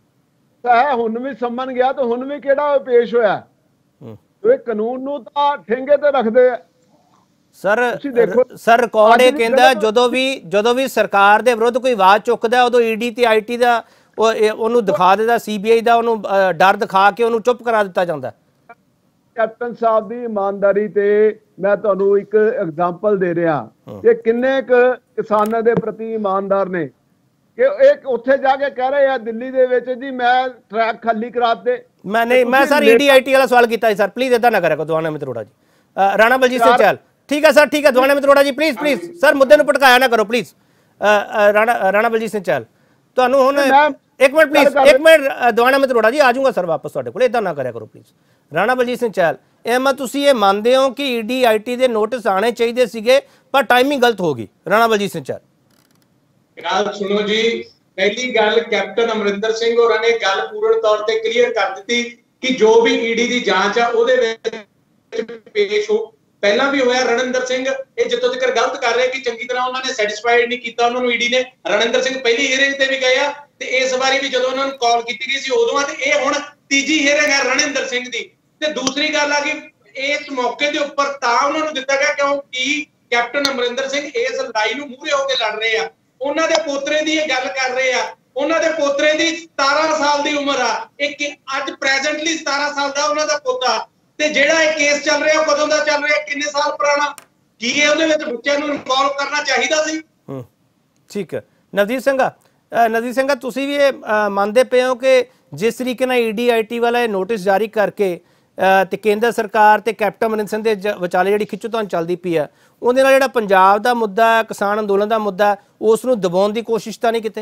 Speaker 7: ਹੁਣ ਵੀ ਸੰਮਨ ਗਿਆ ਤਾਂ ਹੁਣ ਵੀ ਕਿਹੜਾ ਪੇਸ਼ ਹੋਇਆ? ਇਹ ਕਾਨੂੰਨ ਨੂੰ ਤਾਂ ਠੇਂਗੇ ਤੇ ਰੱਖਦੇ ਆ
Speaker 1: ਸਰ। ਸਰ ਰਿਕਾਰਡ ਇਹ ਕਹਿੰਦਾ ਜਦੋਂ ਵੀ ਸਰਕਾਰ ਦੇ ਵਿਰੁੱਧ ਕੋਈ ਆਵਾਜ਼ ਚੁੱਕਦਾ ਉਦੋਂ ਈਡੀ ਤੇ ਆਈਟੀ ਦਾ ਉਹਨੂੰ ਦਿਖਾ ਦਿੰਦਾ, ਸੀਬੀਆਈ ਦਾ ਉਹਨੂੰ ਡਰ ਦਿਖਾ ਕੇ ਉਹਨੂੰ ਚੁੱਪ ਕਰਾ ਦਿੱਤਾ ਜਾਂਦਾ।
Speaker 7: ਕੈਪਟਨ ਸਾਹਿਬ ਦੀ ਇਮਾਨਦਾਰੀ ਤੇ ਮੈਂ ਤੁਹਾਨੂੰ ਇੱਕ ਐਗਜ਼ਾਮਪਲ ਦੇ ਰਿਹਾ ਕਿ ਕਿੰਨੇ ਕਿਸਾਨਾਂ ਦੇ ਪ੍ਰਤੀ ਇਮਾਨਦਾਰ ਨੇ ਕਿ ਇਹ ਉੱਥੇ ਜਾ ਕੇ ਕਹਿ ਰਹੇ ਆ ਦਿੱਲੀ ਦੇ ਵਿੱਚ ਜੀ ਮੈਂ ਟਰੈਕ ਖਾਲੀ ਕਰਾਤੇ। ਮੈਂ
Speaker 1: ਸਰ ਈਡੀ ਆਈਟੀ ਵਾਲਾ ਸਵਾਲ ਕੀਤਾ ਸਰ, ਪਲੀਜ਼ ਇਦਾਂ ਨਾ ਕਰਿਆ ਕਰੋ ਦੀਵਾਨਾ ਮਿੱਤਰੋੜਾ ਜੀ। ਰਾਣਾ ਬਲਜੀਤ ਸਿੰਘ ਚਹਿਲ ਠੀਕ ਹੈ ਸਰ, ਠੀਕ ਹੈ ਦੀਵਾਨਾ ਮਿੱਤਰੋੜਾ ਜੀ ਪਲੀਜ਼ ਸਰ ਮੁੱਦੇ ਨੂੰ ਭਟਕਾਇਆ ਨਾ ਕਰੋ ਪਲੀਜ਼। ਰਾਣਾ ਬਲਜੀਤ ਸਿੰਘ ਚਹਿਲ ਤੁਹਾਨੂੰ ਹੁਣ ਇੱਕ ਮਿੰਟ ਪਲੀਜ਼, ਇੱਕ ਮਿੰਟ ਦੀਵਾਨਾ ਮਿੱਤਰੋੜਾ ਜੀ ਆ ਜਾਊਗਾ ਸਰ ਵਾਪਸ ਤੁਹਾਡੇ ਕੋਲ, ਇਦਾਂ ਨਾ ਕਰਿਆ ਕਰੋ ਪਲੀਜ਼। ਰਾਣਾ ਬਲਜੀਤ ਸਿੰਘ ਚਹਿਲ ਤੁਸੀਂ ਇਹ ਮੰਨਦੇ ਹੋ ਕਿ ਈਡੀ ਆਈਟੀ ਦੇ ਨੋਟਿਸ ਆਣੇ ਚਾਹੀਦੇ ਸੀਗੇ ਪਰ ਟਾਈਮਿੰਗ ਗਲਤ ਹੋ ਗਈ? ਰਾਣਾ ਬਲਜੀਤ ਸਿੰਘ ਚਹਿਲ
Speaker 10: ਗੱਲ ਸੁਣੋ ਜੀ, ਪਹਿਲੀ ਗੱਲ ਕੈਪਟਨ ਅਮਰਿੰਦਰ ਸਿੰਘ ਹੋਰਾਂ ਨੇ ਗੱਲ ਪੂਰਨ ਤੌਰ ਤੇ ਕਲੀਅਰ ਕਰ ਦਿੱਤੀ ਕਿ ਜੋ ਵੀ ਈਡੀ ਦੀ ਜਾਂਚ ਆ ਉਹਦੇ ਵਿੱਚ ਪੇਸ਼ ਹੋ। ਪਹਿਲਾਂ ਵੀ ਹੋਇਆ ਰਣਿੰਦਰ ਸਿੰਘ ਇਹ ਜਿੱਥੋਂ ਤੱਕ ਗਲਤ ਕਰ ਰਹੇ ਕਿ ਚੰਗੀ ਤਰ੍ਹਾਂ ਉਹਨਾਂ ਨੇ ਸੈਟੀਸਫਾਈਡ ਨਹੀਂ ਕੀਤਾ ਉਹਨਾਂ ਨੂੰ ਈਡੀ ਨੇ। ਰਣਿੰਦਰ ਸਿੰਘ ਪਹਿਲੀ ਹੀਅਰਿੰਗ ਤੇ ਵੀ ਗਏ ਆ ਤੇ ਇਸ ਵਾਰੀ ਵੀ ਜਦੋਂ ਉਹਨਾਂ ਨੂੰ ਕਾਲ ਕੀਤੀ ਗਈ ਸੀ ਉਦੋਂ ਆ, ਤੇ ਇਹ ਹੁਣ ਤੀਜੀ ਹੀਅਰਿੰਗ ਹੈ ਰਣਿੰਦਰ ਸਿੰਘ ਦੀ। ਤੇ ਦੂਸਰੀ ਗੱਲ ਆ ਕਿ ਇਸ ਮੌਕੇ ਦੇ ਉੱਪਰ ਤਾਂ ਉਹਨਾਂ ਨੂੰ ਦਿੱਤਾ ਗਿਆ ਕਿਉਂਕਿ ਕੈਪਟਨ ਅਮਰਿੰਦਰ ਸਿੰਘ ਇਸ ਲੜਾਈ ਨੂੰ ਮੂਹਰੇ ਹੋ ਕੇ ਲੜ ਰਹੇ ਆ। ਉਹਨਾਂ ਦੇ ਪੋਤਰੇ ਦੀ ਇਹ ਗੱਲ ਕਰ ਰਹੇ ਆ, ਉਹਨਾਂ ਦੇ ਪੋਤਰੇ ਦੀ 17 ਸਾਲ ਦੀ ਉਮਰ ਆ, ਇੱਕ ਅੱਜ ਪ੍ਰੈਜ਼ੈਂਟਲੀ 17 ਸਾਲ ਦਾ ਉਹਨਾਂ ਦਾ ਪੋਤਾ। ਤੇ ਜਿਹੜਾ ਇਹ ਕੇਸ ਚੱਲ ਰਿਹਾ ਕਦੋਂ ਦਾ ਚੱਲ ਰਿਹਾ, ਕਿੰਨੇ ਸਾਲ ਪੁਰਾਣਾ? ਕੀ ਇਹ ਉਹਦੇ ਵਿੱਚ ਬੱਚਿਆਂ ਨੂੰ ਇਨਵੋਲਵ ਕਰਨਾ ਚਾਹੀਦਾ ਸੀ?
Speaker 1: ਠੀਕ ਹੈ ਨਵਜੀਤ ਸਿੰਘ ਤੁਸੀਂ ਵੀ ਇਹ ਮੰਨਦੇ ਪਏ ਹੋ ਕਿ ਜਿਸ ਤਰੀਕੇ ਨਾਲ ਈਡੀ ਆਈਟੀ ਵਾਲਾ ਇਹ ਨੋਟਿਸ ਜਾਰੀ ਕਰਕੇ ਤੇ ਕੇਂਦਰ ਸਰਕਾਰ ਤੇ ਕੈਪਟਨ ਅਮਰਿੰਦਰ ਸਿੰਘ ਦੇ ਵਿਚਾਲੇ ਜਿਹੜੀ ਖਿੱਚੋਤਾਣ ਚੱਲਦੀ ਪਈ ਆ ਉਹਦੇ ਨਾਲ ਜਿਹੜਾ ਪੰਜਾਬ ਦਾ ਮੁੱਦਾ, ਕਿਸਾਨ ਅੰਦੋਲਨ ਦਾ ਮੁੱਦਾ, ਉਸ ਨੂੰ ਦਬਾਉਣ ਦੀ ਕੋਸ਼ਿਸ਼ ਤਾਂ ਨਹੀਂ ਕਿਤੇ?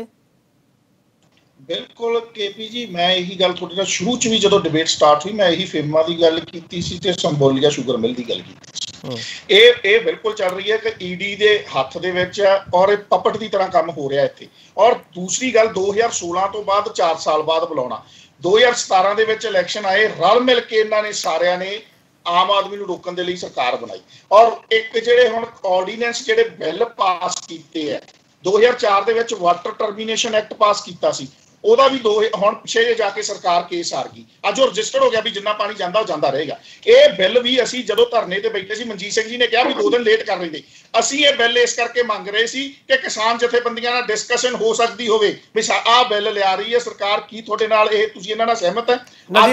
Speaker 9: ਬਿਲਕੁਲ ਕੇਪੀ ਜੀ, ਮੈਂ ਇਹੀ ਗੱਲ ਤੁਹਾਡੇ ਨਾਲ ਸ਼ੁਰੂ ਚ ਵੀ ਜਦੋਂ ਡਿਬੇਟ ਸਟਾਰਟ ਹੋਈ ਮੈਂ ਇਹੀ ਫਿਲਮਾਂ ਦੀ ਗੱਲ ਕੀਤੀ ਸੀ ਤੇ ਸੰਬੋਲੀਆ ਸ਼ੂਗਰ ਮਿਲ ਦੀ ਗੱਲ ਕੀਤੀ ਸੀ। ਇਹ ਬਿਲਕੁਲ ਚੱਲ ਰਹੀ ਹੈ ਕਿ ਈਡੀ ਦੇ ਹੱਥ ਦੇ ਵਿੱਚ ਹੈ ਔਰ ਇਹ ਪਪਟ ਦੀ ਤਰ੍ਹਾਂ ਕੰਮ ਹੋ ਰਿਹਾ ਇੱਥੇ। ਔਰ ਦੂਸਰੀ ਗੱਲ 2016 ਤੋਂ ਬਾਅਦ 4 ਸਾਲ ਬਾਅਦ ਬੁਲਾਉਣਾ, 2017 ਦੇ ਵਿੱਚ ਇਲੈਕਸ਼ਨ ਆਏ, ਰਲ ਮਿਲ ਕੇ ਇਹਨਾਂ ਨੇ ਸਾਰਿਆਂ ਨੇ ਆਮ ਆਦਮੀ ਨੂੰ ਰੋਕਣ ਦੇ ਲਈ ਸਰਕਾਰ ਬਣਾਈ। ਔਰ ਇੱਕ ਜਿਹੜੇ ਹੁਣ ਆਰਡੀਨੈਂਸ ਜਿਹੜੇ ਬਿੱਲ ਪਾਸ ਕੀਤੇ ਹੈ 2004 ਦੇ ਵਿੱਚ ਵਾਟਰ ਟਰਮੀਨੇਸ਼ਨ ਐਕਟ ਪਾਸ ਕੀਤਾ ਸੀ, ਉਹਦਾ ਵੀ ਹੁਣ ਪਿੱਛੇ ਜਾ ਕੇ ਸਰਕਾਰ ਕੇਸ ਹਾਰ ਗਈ। ਅੱਜ ਉਹ ਰਜਿਸਟਰਡ ਹੋ ਗਿਆ ਵੀ ਜਿੰਨਾ ਪਾਣੀ ਜਾਂਦਾ ਉਹ ਜਾਂਦਾ ਰਹੇਗਾ। ਇਹ ਬਿੱਲ ਵੀ ਅਸੀਂ ਜਦੋਂ ਧਰਨੇ ਤੇ ਬੈਠੇ ਸੀ ਮਨਜੀਤ ਸਿੰਘ ਜੀ ਨੇ ਕਿਹਾ ਵੀ 2 ਦਿਨ ਲੇਟ ਕਰ ਲੈਂਦੇ। ਅਸੀਂ ਇਹ ਬਿੱਲ ਇਸ ਕਰਕੇ ਮੰਗ ਰਹੇ ਸੀ ਕਿ ਕਿਸਾਨ ਜਥੇਬੰਦੀਆਂ ਨਾਲ ਡਿਸਕਸ਼ਨ ਹੋ ਸਕਦੀ ਹੋਵੇ ਵੀ ਆਹ ਬਿੱਲ ਲਿਆ ਰਹੀ ਹੈ ਸਰਕਾਰ, ਕੀ ਤੁਹਾਡੇ ਨਾਲ ਇਹ ਤੁਸੀਂ ਇਹਨਾਂ ਨਾਲ ਸਹਿਮਤ ਹੈ?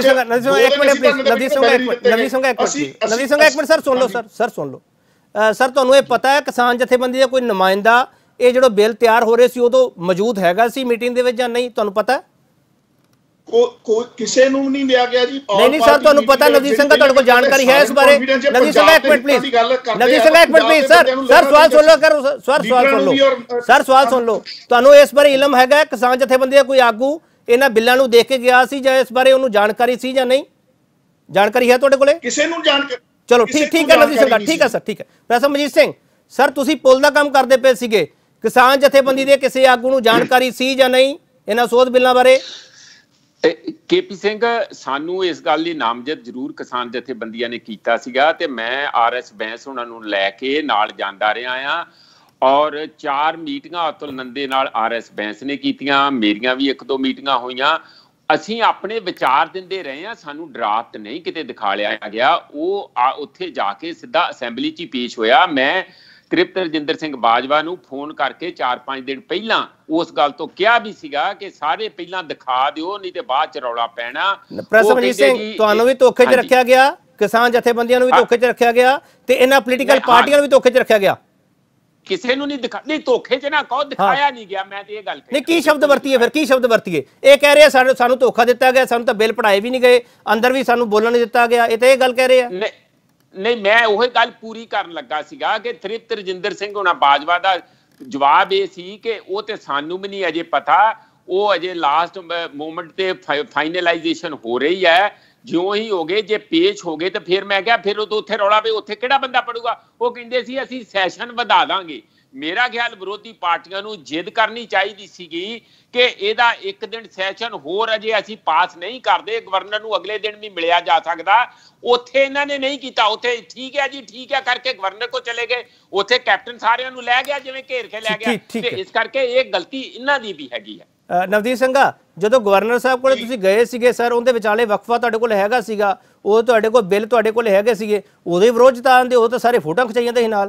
Speaker 1: ਸਰ ਤੁਹਾਨੂੰ ਇਹ ਪਤਾ ਹੈ ਕਿਸਾਨ ਜਥੇਬੰਦੀ ਦਾ ਕੋਈ ਨੁਮਾਇੰਦਾ ਇਹ ਜਿਹੜਾ ਬਿੱਲ ਤਿਆਰ ਹੋ ਰਹੇ ਸੀ ਉਦੋਂ ਮੌਜੂਦ ਹੈਗਾ ਸੀ ਮੀਟਿੰਗ ਦੇ ਵਿੱਚ ਜਾਂ ਨਹੀਂ? ਤੁਹਾਨੂੰ ਪਤਾ?
Speaker 9: ਕਿਸੇ ਨੂੰ ਨਹੀਂ ਲਿਆ ਗਿਆ ਜੀ।
Speaker 1: ਨਹੀਂ ਸਰ ਤੁਹਾਨੂੰ ਪਤਾ ਨਵਜੀਤ ਸਿੰਘ ਤੁਹਾਡੇ ਕੋਲ ਜਾਣਕਾਰੀ ਹੈ ਇਸ ਬਾਰੇ? ਨਵਜੀਤ ਸਿੰਘ ਇੱਕ ਮਿੰਟ ਪਲੀਜ਼, ਨਵਜੀਤ ਸਿੰਘ ਇੱਕ ਮਿੰਟ ਪਲੀਜ਼। ਸਰ ਸਵਾਲ ਸੁਣ ਲਓ, ਸਵਾਲ ਸੁਣ ਲਓ। ਤੁਹਾਨੂੰ ਇਸ ਬਾਰੇ ਇਲਮ ਹੈਗਾ ਕਿਸਾਨ ਜਥੇਬੰਦੀ ਦਾ ਕੋਈ ਆਗੂ ਇਹਨਾਂ ਬਿੱਲਾਂ ਨੂੰ ਦੇਖ ਕੇ ਗਿਆ ਸੀ ਜਾਂ ਇਸ ਬਾਰੇ ਉਹਨੂੰ ਜਾਣਕਾਰੀ ਸੀ ਜਾਂ ਨਹੀਂ? ਜਾਣਕਾਰੀ ਹੈ ਤੁਹਾਡੇ ਕੋਲੇ?
Speaker 9: ਕਿਸੇ ਨੂੰ ਜਾਣਕਾਰੀ?
Speaker 1: ਚਲੋ ਠੀਕ ਹੈ ਨਵਜੀਤ ਸਿੰਘ, ਠੀਕ ਹੈ ਸਰ, ਠੀਕ ਹੈ। ਪ੍ਰੋਫੈਸਰ ਮਨਜੀਤ ਸਿੰਘ ਸਰ ਤੁਸੀਂ ਪੁੱਲ ਦਾ ਕੰਮ ਕਰਦੇ ਪਏ ਸੀਗੇ, ਕਿਸਾਨ ਜਥੇਬੰਦੀ ਦੇ ਕਿਸੇ ਆਗੂ ਨੂੰ ਜਾਣਕਾਰੀ ਸੀ ਜਾਂ ਨਹੀਂ ਇਹਨਾਂ ਸੋਧ ਬਿੱਲਾਂ ਬਾਰੇ?
Speaker 8: ਕੇਪੀ ਸਿੰਘ ਸਾਨੂੰ ਇਸ ਗੱਲ ਲਈ ਨਾਮਜ਼ਦ ਜ਼ਰੂਰ ਕਿਸਾਨ ਜਥੇਬੰਦੀਆਂ ਨੇ ਕੀਤਾ ਸੀਗਾ ਤੇ ਮੈਂ ਆਰਐਸ ਬੈਂਸ ਉਹਨਾਂ ਨੂੰ ਲੈ ਕੇ ਨਾਲ ਜਾਂਦਾ ਰਿਹਾ ਆ ਔਰ 4 ਮੀਟਿੰਗਾਂ ਅਤੁਲ ਨੰਦੇ ਨਾਲ ਆਰਐਸ ਬੈਂਸ ਨੇ ਕੀਤੀਆਂ, ਮੇਰੀਆਂ ਵੀ 1-2 ਮੀਟਿੰਗਾਂ ਹੋਈਆਂ। ਅਸੀਂ ਆਪਣੇ ਵਿਚਾਰ ਦਿੰਦੇ ਰਹੇ ਹਾਂ, ਸਾਨੂੰ ਡਰਾਫਟ ਨਹੀਂ ਕਿਤੇ ਦਿਖਾ ਲਿਆ ਗਿਆ। ਉਹ ਉੱਥੇ ਜਾ ਕੇ ਸਿੱਧਾ ਅਸੈਂਬਲੀ 'ਚ ਹੀ ਪੇਸ਼ ਹੋਇਆ। ਮੈਂ ਤ੍ਰਿਪਤ ਰਜਿੰਦਰ ਸਿੰਘ ਬਾਜਵਾ ਨੂੰ ਫੋਨ ਕਰਕੇ 4-5 ਦਿਨ ਪਹਿਲਾਂ ਉਸ ਗੱਲ ਤੋਂ ਕਿਹਾ ਵੀ ਸੀਗਾ ਕਿ ਸਾਰੇ ਪਹਿਲਾਂ ਦਿਖਾ ਦਿਓ ਨਹੀਂ ਤੇ ਬਾਅਦ ਚ ਰੌਲਾ ਪੈਣਾ।
Speaker 1: ਪ੍ਰੋਫੈਸਰ ਮਨਜੀਤ ਸਿੰਘ ਤੁਹਾਨੂੰ ਵੀ ਧੋਖੇ 'ਚ ਰੱਖਿਆ ਗਿਆ, ਕਿਸਾਨ ਜਥੇਬੰਦੀਆਂ ਨੂੰ ਵੀ ਧੋਖੇ 'ਚ ਰੱਖਿਆ ਗਿਆ ਤੇ ਇਹਨਾਂ ਪੋਲੀਟੀਕਲ ਪਾਰਟੀਆਂ ਨੂੰ ਵੀ ਧੋਖੇ 'ਚ ਰੱਖਿਆ ਗਿਆ।
Speaker 8: ਕਿਸੇ ਨੂੰ ਨਹੀਂ ਨਹੀਂ ਧੋਖੇ 'ਚ ਨਾ ਕਹੋ, ਦਿਖਾਇਆ ਨਹੀਂ ਗਿਆ। ਮੈਂ ਤੇ ਇਹ ਗੱਲ
Speaker 1: ਨਹੀਂ, ਕੀ ਸ਼ਬਦ ਵਰਤੀਏ ਫਿਰ, ਕੀ ਸ਼ਬਦ ਵਰਤੀਏ? ਇਹ ਕਹਿ ਰਹੇ ਸਾਨੂੰ ਧੋਖਾ ਦਿੱਤਾ ਗਿਆ, ਸਾਨੂੰ ਤਾਂ ਬਿੱਲ ਪੜਾਏ ਵੀ ਨਹੀਂ ਗਏ, ਅੰਦਰ ਵੀ ਸਾਨੂੰ ਬੋਲਣ ਨਹੀਂ ਦਿੱਤਾ ਗਿਆ, ਇਹ ਤਾਂ ਇਹ ਗੱਲ ਕਹਿ ਰਹੇ ਆ।
Speaker 8: ਨਹੀਂ, ਮੈਂ ਉਹ ਗੱਲ ਪੂਰੀ ਕਰਨ ਲੱਗਾ ਸੀਗਾ ਕਿ ਤ੍ਰਿਪਤ ਰਜਿੰਦਰ ਸਿੰਘ ਹੋਣਾ ਬਾਜਵਾ ਦਾ ਜਵਾਬ ਇਹ ਸੀ ਕਿ ਉਹ ਤੇ ਸਾਨੂੰ ਵੀ ਨਹੀਂ ਅਜੇ ਪਤਾ, ਉਹ ਅਜੇ ਲਾਸਟ ਮੂਮੈਂਟ ਤੇ ਫਾਈਨਲਾਈਜੇਸ਼ਨ ਹੋ ਰਹੀ ਹੈ। ਜਿਉਂ ਹੀ ਹੋ ਗਏ, ਜੇ ਪੇਸ਼ ਹੋ ਗਏ ਤੇ ਫਿਰ ਮੈਂ ਕਿਹਾ ਫਿਰ ਉਹ ਉੱਥੇ ਰੌਲਾ ਪਏ, ਉੱਥੇ ਕਿਹੜਾ ਬੰਦਾ ਪੜੂਗਾ। ਉਹ ਕਹਿੰਦੇ ਸੀ ਅਸੀਂ ਸੈਸ਼ਨ ਵਧਾ ਦਾਂਗੇ। ਮੇਰਾ ਖਿਆਲ ਵਿਰੋਧੀ ਪਾਰਟੀਆਂ ਨੂੰ ਜਿੱਦ ਕਰਨੀ ਚਾਹੀਦੀ ਸੀਗੀ ਕਿ ਇਹਦਾ ਇੱਕ ਦਿਨ ਸੈਸ਼ਨ ਹੋਰ ਅਜੇ ਅਸੀਂ ਪਾਸ ਨਹੀਂ ਕਰਦੇ, ਗਵਰਨਰ ਨੂੰ ਅਗਲੇ ਦਿਨ ਵੀ ਮਿਲਿਆ ਜਾ ਸਕਦਾ। ਉੱਥੇ ਇਹਨਾਂ ਨੇ ਨਹੀਂ ਕੀਤਾ। ਉੱਥੇ ਠੀਕ ਹੈ ਜੀ ਠੀਕ ਹੈ ਕਰਕੇ ਗਵਰਨਰ ਕੋ ਚਲੇ ਗਏ, ਉੱਥੇ ਕੈਪਟਨ ਸਾਰਿਆਂ ਨੂੰ ਲੈ ਗਿਆ ਜਿਵੇਂ ਘੇਰ ਕੇ ਲੈ ਗਿਆ, ਤੇ ਇਸ ਕਰਕੇ ਇਹ ਗਲਤੀ ਇਹਨਾਂ ਦੀ ਵੀ ਹੈਗੀ ਹੈ।
Speaker 1: ਨਵਦੀਪ ਸਿੰਘਾ, ਜਦੋਂ ਗਵਰਨਰ ਸਾਹਿਬ ਕੋਲ ਤੁਸੀਂ ਗਏ ਸੀਗੇ ਸਰ, ਉਹਦੇ ਵਿਚਾਲੇ ਵਕਫਾ ਤੁਹਾਡੇ ਕੋਲ ਹੈਗਾ ਸੀਗਾ, ਉਹ ਤੁਹਾਡੇ ਕੋਲ ਬਿੱਲ ਤੁਹਾਡੇ ਕੋਲ ਹੈਗੇ ਸੀਗੇ, ਉਹਦੇ ਵਿਰੋਧ ਜਤਾਉਂਦੇ ਉਹ ਤਾਂ ਸਾਰੇ ਫੋਟੋਆਂ ਖਿਚਾਈਆਂ ਤੇ ਨਾਲ।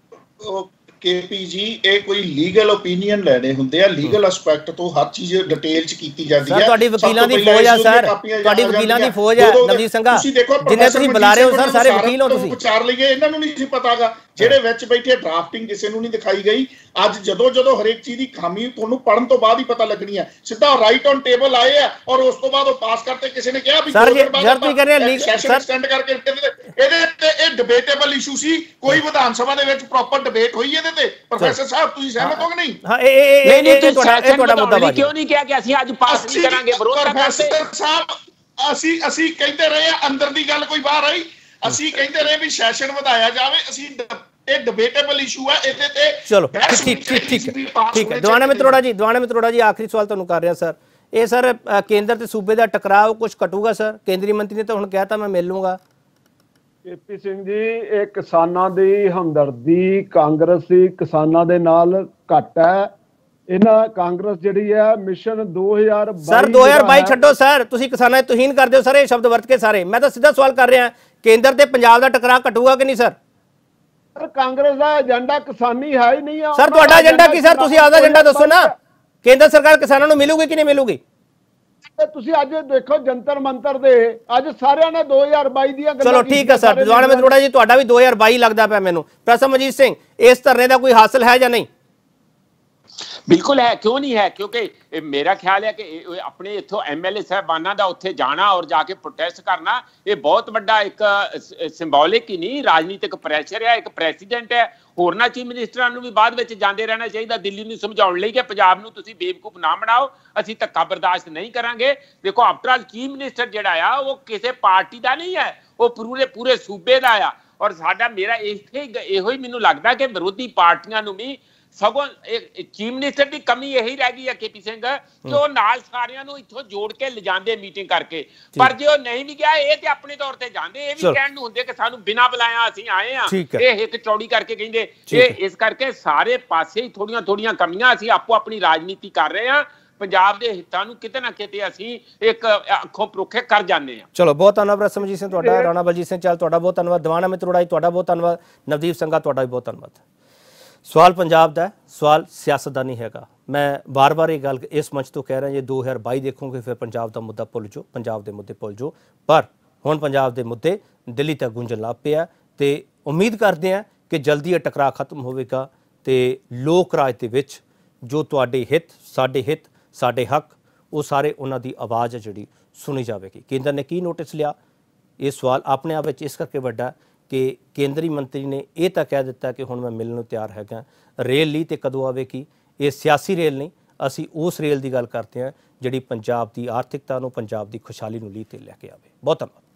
Speaker 9: केपी जी ये कोई लीगल ओपीनियन लेने हुंदे आ, लीगल एस्पेक्ट तो हर चीज डिटेल च कीती जाती है।
Speaker 1: सर ਤੁਹਾਡੀ ਵਕੀਲਾਂ ਦੀ ਫੌਜ ਆ ਸਰ, ਤੁਹਾਡੀ ਵਕੀਲਾਂ ਦੀ ਫੌਜ ਹੈ ਨਵਦੀਪ ਸਿੰਘਾ, ਜਿੰਨੇ ਤੁਸੀਂ ਬੁਲਾ ਰਹੇ ਹੋ ਸਰ ਸਾਰੇ ਵਕੀਲ ਹੋ ਤੁਸੀਂ।
Speaker 9: ਵਿਚਾਰ ਲਈਏ, ਇਹਨਾਂ ਨੂੰ ਨਹੀਂ ਸੀ ਪਤਾਗਾ ਜਿਹੜੇ ਵਿੱਚ ਬੈਠੇ ਡਰਾਫਟਿੰਗ ਕਿਸੇ ਨੂੰ ਨਹੀਂ ਦਿਖਾਈ ਗਈ। ਅੱਜ ਜਦੋਂ ਹਰੇਕ ਚੀਜ਼ ਦੀ ਖਾਮੀ ਤੁਹਾਨੂੰ ਪੜਨ ਤੋਂ ਬਾਅਦ ਹੀ ਪਤਾ ਲੱਗਣੀ ਹੈ। ਸਿੱਧਾ ਰਾਈਟ ਔਨ ਟੇਬਲ ਆਏ ਆ ਔਰ ਉਸ ਤੋਂ ਬਾਅਦ ਉਹ ਪਾਸ ਕਰਤੇ। ਕਿਸੇ ਨੇ ਕਿਹਾ ਵੀ
Speaker 1: ਸਰ ਤੁਸੀਂ ਕਹਿ ਰਹੇ ਲੀਗ
Speaker 9: ਸੈਸ਼ਨ ਐਕਸਟੈਂਡ ਕਰਕੇ ਇਹਦੇ ਤੇ ਇਹ ਡਿਬੇਟੇਬਲ ਇਸ਼ੂ ਸੀ। ਕੋਈ ਵਿਧਾਨ ਸਭਾ ਦੇ ਵਿੱਚ ਪ੍ਰੋਪਰ ਡਿਬੇਟ ਹੋਈ ਇਹਦੇ ਤੇ। ਪ੍ਰੋਫੈਸਰ ਸਾਹਿਬ ਤੁਸੀਂ ਸਹਿਮਤ ਹੋ ਕਿ ਨਹੀਂ?
Speaker 1: ਹਾਂ ਇਹ ਤੁਹਾਡਾ ਮੁੱਦਾ ਬਾਜੀ
Speaker 8: ਕਿਉਂ ਨਹੀਂ ਕਿਹਾ ਕਿ ਅਸੀਂ ਅੱਜ ਪਾਸ ਨਹੀਂ ਕਰਾਂਗੇ?
Speaker 9: ਪ੍ਰੋਫੈਸਰ ਸਾਹਿਬ ਅਸੀਂ ਕਹਿੰਦੇ ਰਹੇ ਆ, ਅੰਦਰ ਦੀ ਗੱਲ ਕੋਈ ਬਾਹਰ ਆਈ। ਅਸੀਂ ਕਹਿੰਦੇ ਰਹੇ ਵੀ ਸੈਸ਼ਨ ਵਧਾਇਆ ਜਾਵੇ। ਅਸੀਂ ਇਹ ਡਿਬੇਟੇਬਲ ਇਸ਼ੂ ਹੈ, ਇਹਦੇ ਤੇ
Speaker 1: ਚਲੋ ਠੀਕ ਹੈ। ਦੀਵਾਨਾ ਮਿੱਤਰੋੜਾ ਜੀ ਆਖਰੀ ਸਵਾਲ ਤੁਹਾਨੂੰ ਕਰ ਰਿਹਾ ਸਰ। ਇਹ ਸਰ ਕੇਂਦਰ ਤੇ ਸੂਬੇ ਦਾ ਟਕਰਾਅ ਕੁਝ ਘਟੂਗਾ ਸਰ? ਕੇਂਦਰੀ ਮੰਤਰੀ ਨੇ ਤਾਂ ਹੁਣ ਕਿਹਾ ਤਾਂ ਮੈਂ ਮਿਲ ਲੂੰਗਾ।
Speaker 7: ਕੇਪੀ ਸਿੰਘ ਜੀ, ਇਹ ਕਿਸਾਨਾਂ ਦੀ ਹਮਦਰਦੀ ਕਾਂਗਰਸੀ ਕਿਸਾਨਾਂ ਦੇ ਨਾਲ ਘੱਟ ਹੈ। ਇਹਨਾਂ ਕਾਂਗਰਸ ਜਿਹੜੀ ਹੈ ਮਿਸ਼ਨ 2022
Speaker 1: ਸਰ 2022 ਛੱਡੋ ਸਰ, ਤੁਸੀਂ ਕਿਸਾਨਾਂ ਦੀ ਤੋਹੀਨ ਕਰਦੇ ਹੋ ਸਰ ਇਹ ਸ਼ਬਦ ਵਰਤ ਕੇ ਸਾਰੇ। ਮੈਂ ਤਾਂ ਸਿੱਧਾ ਸਵਾਲ ਕਰ ਰਿਹਾ, ਕੇਂਦਰ ਤੇ ਪੰਜਾਬ ਦਾ ਟਕਰਾਅ ਘਟੂਗਾ ਕਿ ਨਹੀਂ ਸਰ?
Speaker 7: ਕਾਂਗਰਸ ਦਾ ਏਜੰਡਾ ਕਿਸਾਨੀ ਹੈ ਹੀ ਨਹੀਂ।
Speaker 1: ਸਰ ਤੁਹਾਡਾ ਏਜੰਡਾ ਕੀ ਸਰ? ਤੁਸੀਂ ਆਪਦਾ ਏਜੰਡਾ ਦੱਸੋ ਨਾ। ਕੇਂਦਰ ਸਰਕਾਰ ਕਿਸਾਨਾਂ ਨੂੰ ਮਿਲੂਗੀ ਕਿ ਨਹੀਂ ਮਿਲੂਗੀ?
Speaker 7: ਤੁਸੀਂ ਅੱਜ ਦੇਖੋ ਜੰਤਰ ਮੰਤਰ ਦੇ ਅੱਜ ਸਾਰਿਆਂ ਨੇ 2022 ਦੀਆਂ ਗੱਲਾਂ।
Speaker 1: ਚਲੋ ਠੀਕ ਹੈ ਸਰ। ਦੀਵਾਨਾ ਮਿੱਤਰੋੜਾ ਜੀ ਤੁਹਾਡਾ ਵੀ 2022 ਲੱਗਦਾ ਪਿਆ ਮੈਨੂੰ। ਪ੍ਰੋਫੈਸਰ ਮਨਜੀਤ ਸਿੰਘ, ਇਸ ਧਰਨੇ ਦਾ ਕੋਈ ਹਾਸਲ ਹੈ ਜਾਂ ਨਹੀਂ?
Speaker 8: ਬਿਲਕੁਲ ਹੈ, ਕਿਉਂ ਨਹੀਂ ਹੈ? ਕਿਉਂਕਿ ਮੇਰਾ ਖਿਆਲ ਹੈ ਕਿ ਆਪਣੇ ਇੱਥੋਂ ਐਮਐਲਏ ਸਾਹਿਬਾਨਾਂ ਦਾ ਉੱਥੇ ਜਾਣਾ ਔਰ ਜਾ ਕੇ ਪ੍ਰੋਟੈਸਟ ਕਰਨਾ ਇਹ ਬਹੁਤ ਵੱਡਾ ਇੱਕ ਸਿੰਬੋਲਿਕ ਹੀ ਨਹੀਂ ਰਾਜਨੀਤਿਕ ਪ੍ਰੈਸ਼ਰ ਹੈ। ਇੱਕ ਪ੍ਰੈਸੀਡੈਂਟ ਹੈ, ਹੋਰਨਾਂ ਚੀਫ ਮਿਨਿਸਟਰਾਂ ਨੂੰ ਵੀ ਬਾਅਦ ਵਿੱਚ ਜਾਂਦੇ ਰਹਿਣਾ ਚਾਹੀਦਾ ਦਿੱਲੀ ਨੂੰ ਸਮਝਾਉਣ ਲਈ ਕਿ ਪੰਜਾਬ ਨੂੰ ਤੁਸੀਂ ਬੇਵਕੂਫ ਨਾ ਬਣਾਓ, ਅਸੀਂ ਧੱਕਾ ਬਰਦਾਸ਼ਤ ਨਹੀਂ ਕਰਾਂਗੇ। ਦੇਖੋ ਆਫਟਰ ਆਲ ਚੀਫ ਮਿਨਿਸਟਰ ਜਿਹੜਾ ਆ ਉਹ ਕਿਸੇ ਪਾਰਟੀ ਦਾ ਨਹੀਂ ਹੈ, ਉਹ ਪੂਰੇ ਸੂਬੇ ਦਾ ਆ। ਔਰ ਸਾਡਾ ਮੇਰਾ ਇਹੋ ਹੀ ਮੈਨੂੰ ਲੱਗਦਾ ਕਿ ਵਿਰੋਧੀ ਪਾਰਟੀਆਂ ਨੂੰ ਵੀ ਸਗੋਂ ਚੀਫ ਮਿਨਿਸਟਰ ਦੀ ਕਮੀ ਇਹੀ ਰਹਿ ਗਈ ਹੈ ਕੇਪੀ ਸਿੰਘ ਕਿ ਉਹ ਨਾਲ ਸਾਰਿਆਂ ਨੂੰ ਇੱਥੋਂ ਜੋੜ ਕੇ ਲਿਜਾਂਦੇ ਮੀਟਿੰਗ ਕਰਕੇ। ਪਰ ਜੇ ਉਹ ਨਹੀਂ ਵੀ ਗਿਆ ਇਹ ਤੇ ਆਪਣੇ ਤੌਰ ਤੇ ਜਾਂਦੇ, ਇਹ ਵੀ ਕਹਿਣ ਨੂੰ ਹੁੰਦੇ ਕਿ ਸਾਨੂੰ ਬਿਨਾਂ ਬੁਲਾਇਆ ਅਸੀਂ ਆਏ ਆ। ਇਹ ਇੱਕ ਚੌੜੀ ਕਰਕੇ ਕਹਿੰਦੇ ਇਹ ਇਸ ਕਰਕੇ ਸਾਰੇ ਪਾਸੇ ਹੀ ਥੋੜੀਆਂ ਕਮੀਆਂ। ਅਸੀਂ ਆਪੋ ਆਪਣੀ ਰਾਜਨੀਤੀ ਕਰ ਰਹੇ ਆ, ਪੰਜਾਬ ਦੇ ਹਿੱਤਾਂ ਨੂੰ ਕਿਤੇ ਨਾ ਕਿਤੇ ਅਸੀਂ ਇੱਕ ਅੱਖੋਂ ਪਰੋਖੇ ਕਰ ਜਾਂਦੇ ਆ।
Speaker 1: ਚਲੋ ਬਹੁਤ ਧੰਨਵਾਦ ਸਮਝੀ ਸਿੰਘ ਤੁਹਾਡਾ, ਰਾਣਾ ਬਲਜੀਤ ਸਿੰਘ ਚਾਲ ਤੁਹਾਡਾ ਬਹੁਤ ਧੰਨਵਾਦ, ਦੀਵਾਨਾ ਮਿੱਤਰੋੜਾ ਜੀ ਤੁਹਾਡਾ ਬਹੁਤ ਧੰਨਵਾਦ, ਨਵਦੀਪ ਸਿੰਘਾ ਤੁਹਾਡਾ ਵੀ ਬਹੁਤ ਧੰਨਵਾਦ। ਸਵਾਲ ਪੰਜਾਬ ਦਾ ਸਵਾਲ ਸਿਆਸਤ ਦਾ ਨਹੀਂ ਹੈਗਾ। ਮੈਂ ਬਾਰ-ਬਾਰ ਇਹ ਗੱਲ ਇਸ ਮੰਚ ਤੋਂ ਕਹਿ ਰਿਹਾ, ਜੇ 2022 ਦੇਖੋਗੇ ਫਿਰ ਪੰਜਾਬ ਦਾ ਮੁੱਦਾ ਭੁੱਲ ਜਾਓ, ਪੰਜਾਬ ਦੇ ਮੁੱਦੇ ਭੁੱਲ ਜਾਓ। ਪਰ ਹੁਣ ਪੰਜਾਬ ਦੇ ਮੁੱਦੇ ਦਿੱਲੀ ਤੱਕ ਗੂੰਜਣ ਲੱਗ ਪਿਆ ਤੇ ਉਮੀਦ ਕਰਦੇ ਹਾਂ ਕਿ ਜਲਦੀ ਇਹ ਟਕਰਾਅ ਖਤਮ ਹੋਵੇਗਾ ਤੇ ਲੋਕ ਰਾਜ ਦੇ ਵਿੱਚ ਜੋ ਤੁਹਾਡੇ ਹਿੱਤ, ਸਾਡੇ ਹੱਕ, ਉਹ ਸਾਰੇ ਉਹਨਾਂ ਦੀ ਆਵਾਜ਼ ਹੈ ਜਿਹੜੀ ਸੁਣੀ ਜਾਵੇਗੀ। ਕੇਂਦਰ ਨੇ ਕੀ ਨੋਟਿਸ ਲਿਆ? ਇਹ ਸਵਾਲ ਆਪਣੇ ਆਪ ਵਿੱਚ ਇਸ ਕਰਕੇ ਵੱਡਾ ਕਿ ਕੇਂਦਰੀ ਮੰਤਰੀ ਨੇ ਇਹ ਤਾਂ ਕਹਿ ਦਿੱਤਾ ਕਿ ਹੁਣ ਮੈਂ ਮਿਲਣ ਨੂੰ ਤਿਆਰ ਹੈਗਾ। ਰੇਲ ਲਈ ਤੇ ਕਦੋਂ ਆਵੇਗੀ? ਇਹ ਸਿਆਸੀ ਰੇਲ ਨਹੀਂ, ਅਸੀਂ ਉਸ ਰੇਲ ਦੀ ਗੱਲ ਕਰਦੇ ਹਾਂ ਜਿਹੜੀ ਪੰਜਾਬ ਦੀ ਆਰਥਿਕਤਾ ਨੂੰ, ਪੰਜਾਬ ਦੀ ਖੁਸ਼ਹਾਲੀ ਨੂੰ ਲਈ ਤੇ ਲੈ ਕੇ ਆਵੇ। ਬਹੁਤ ਧੰਨਵਾਦ।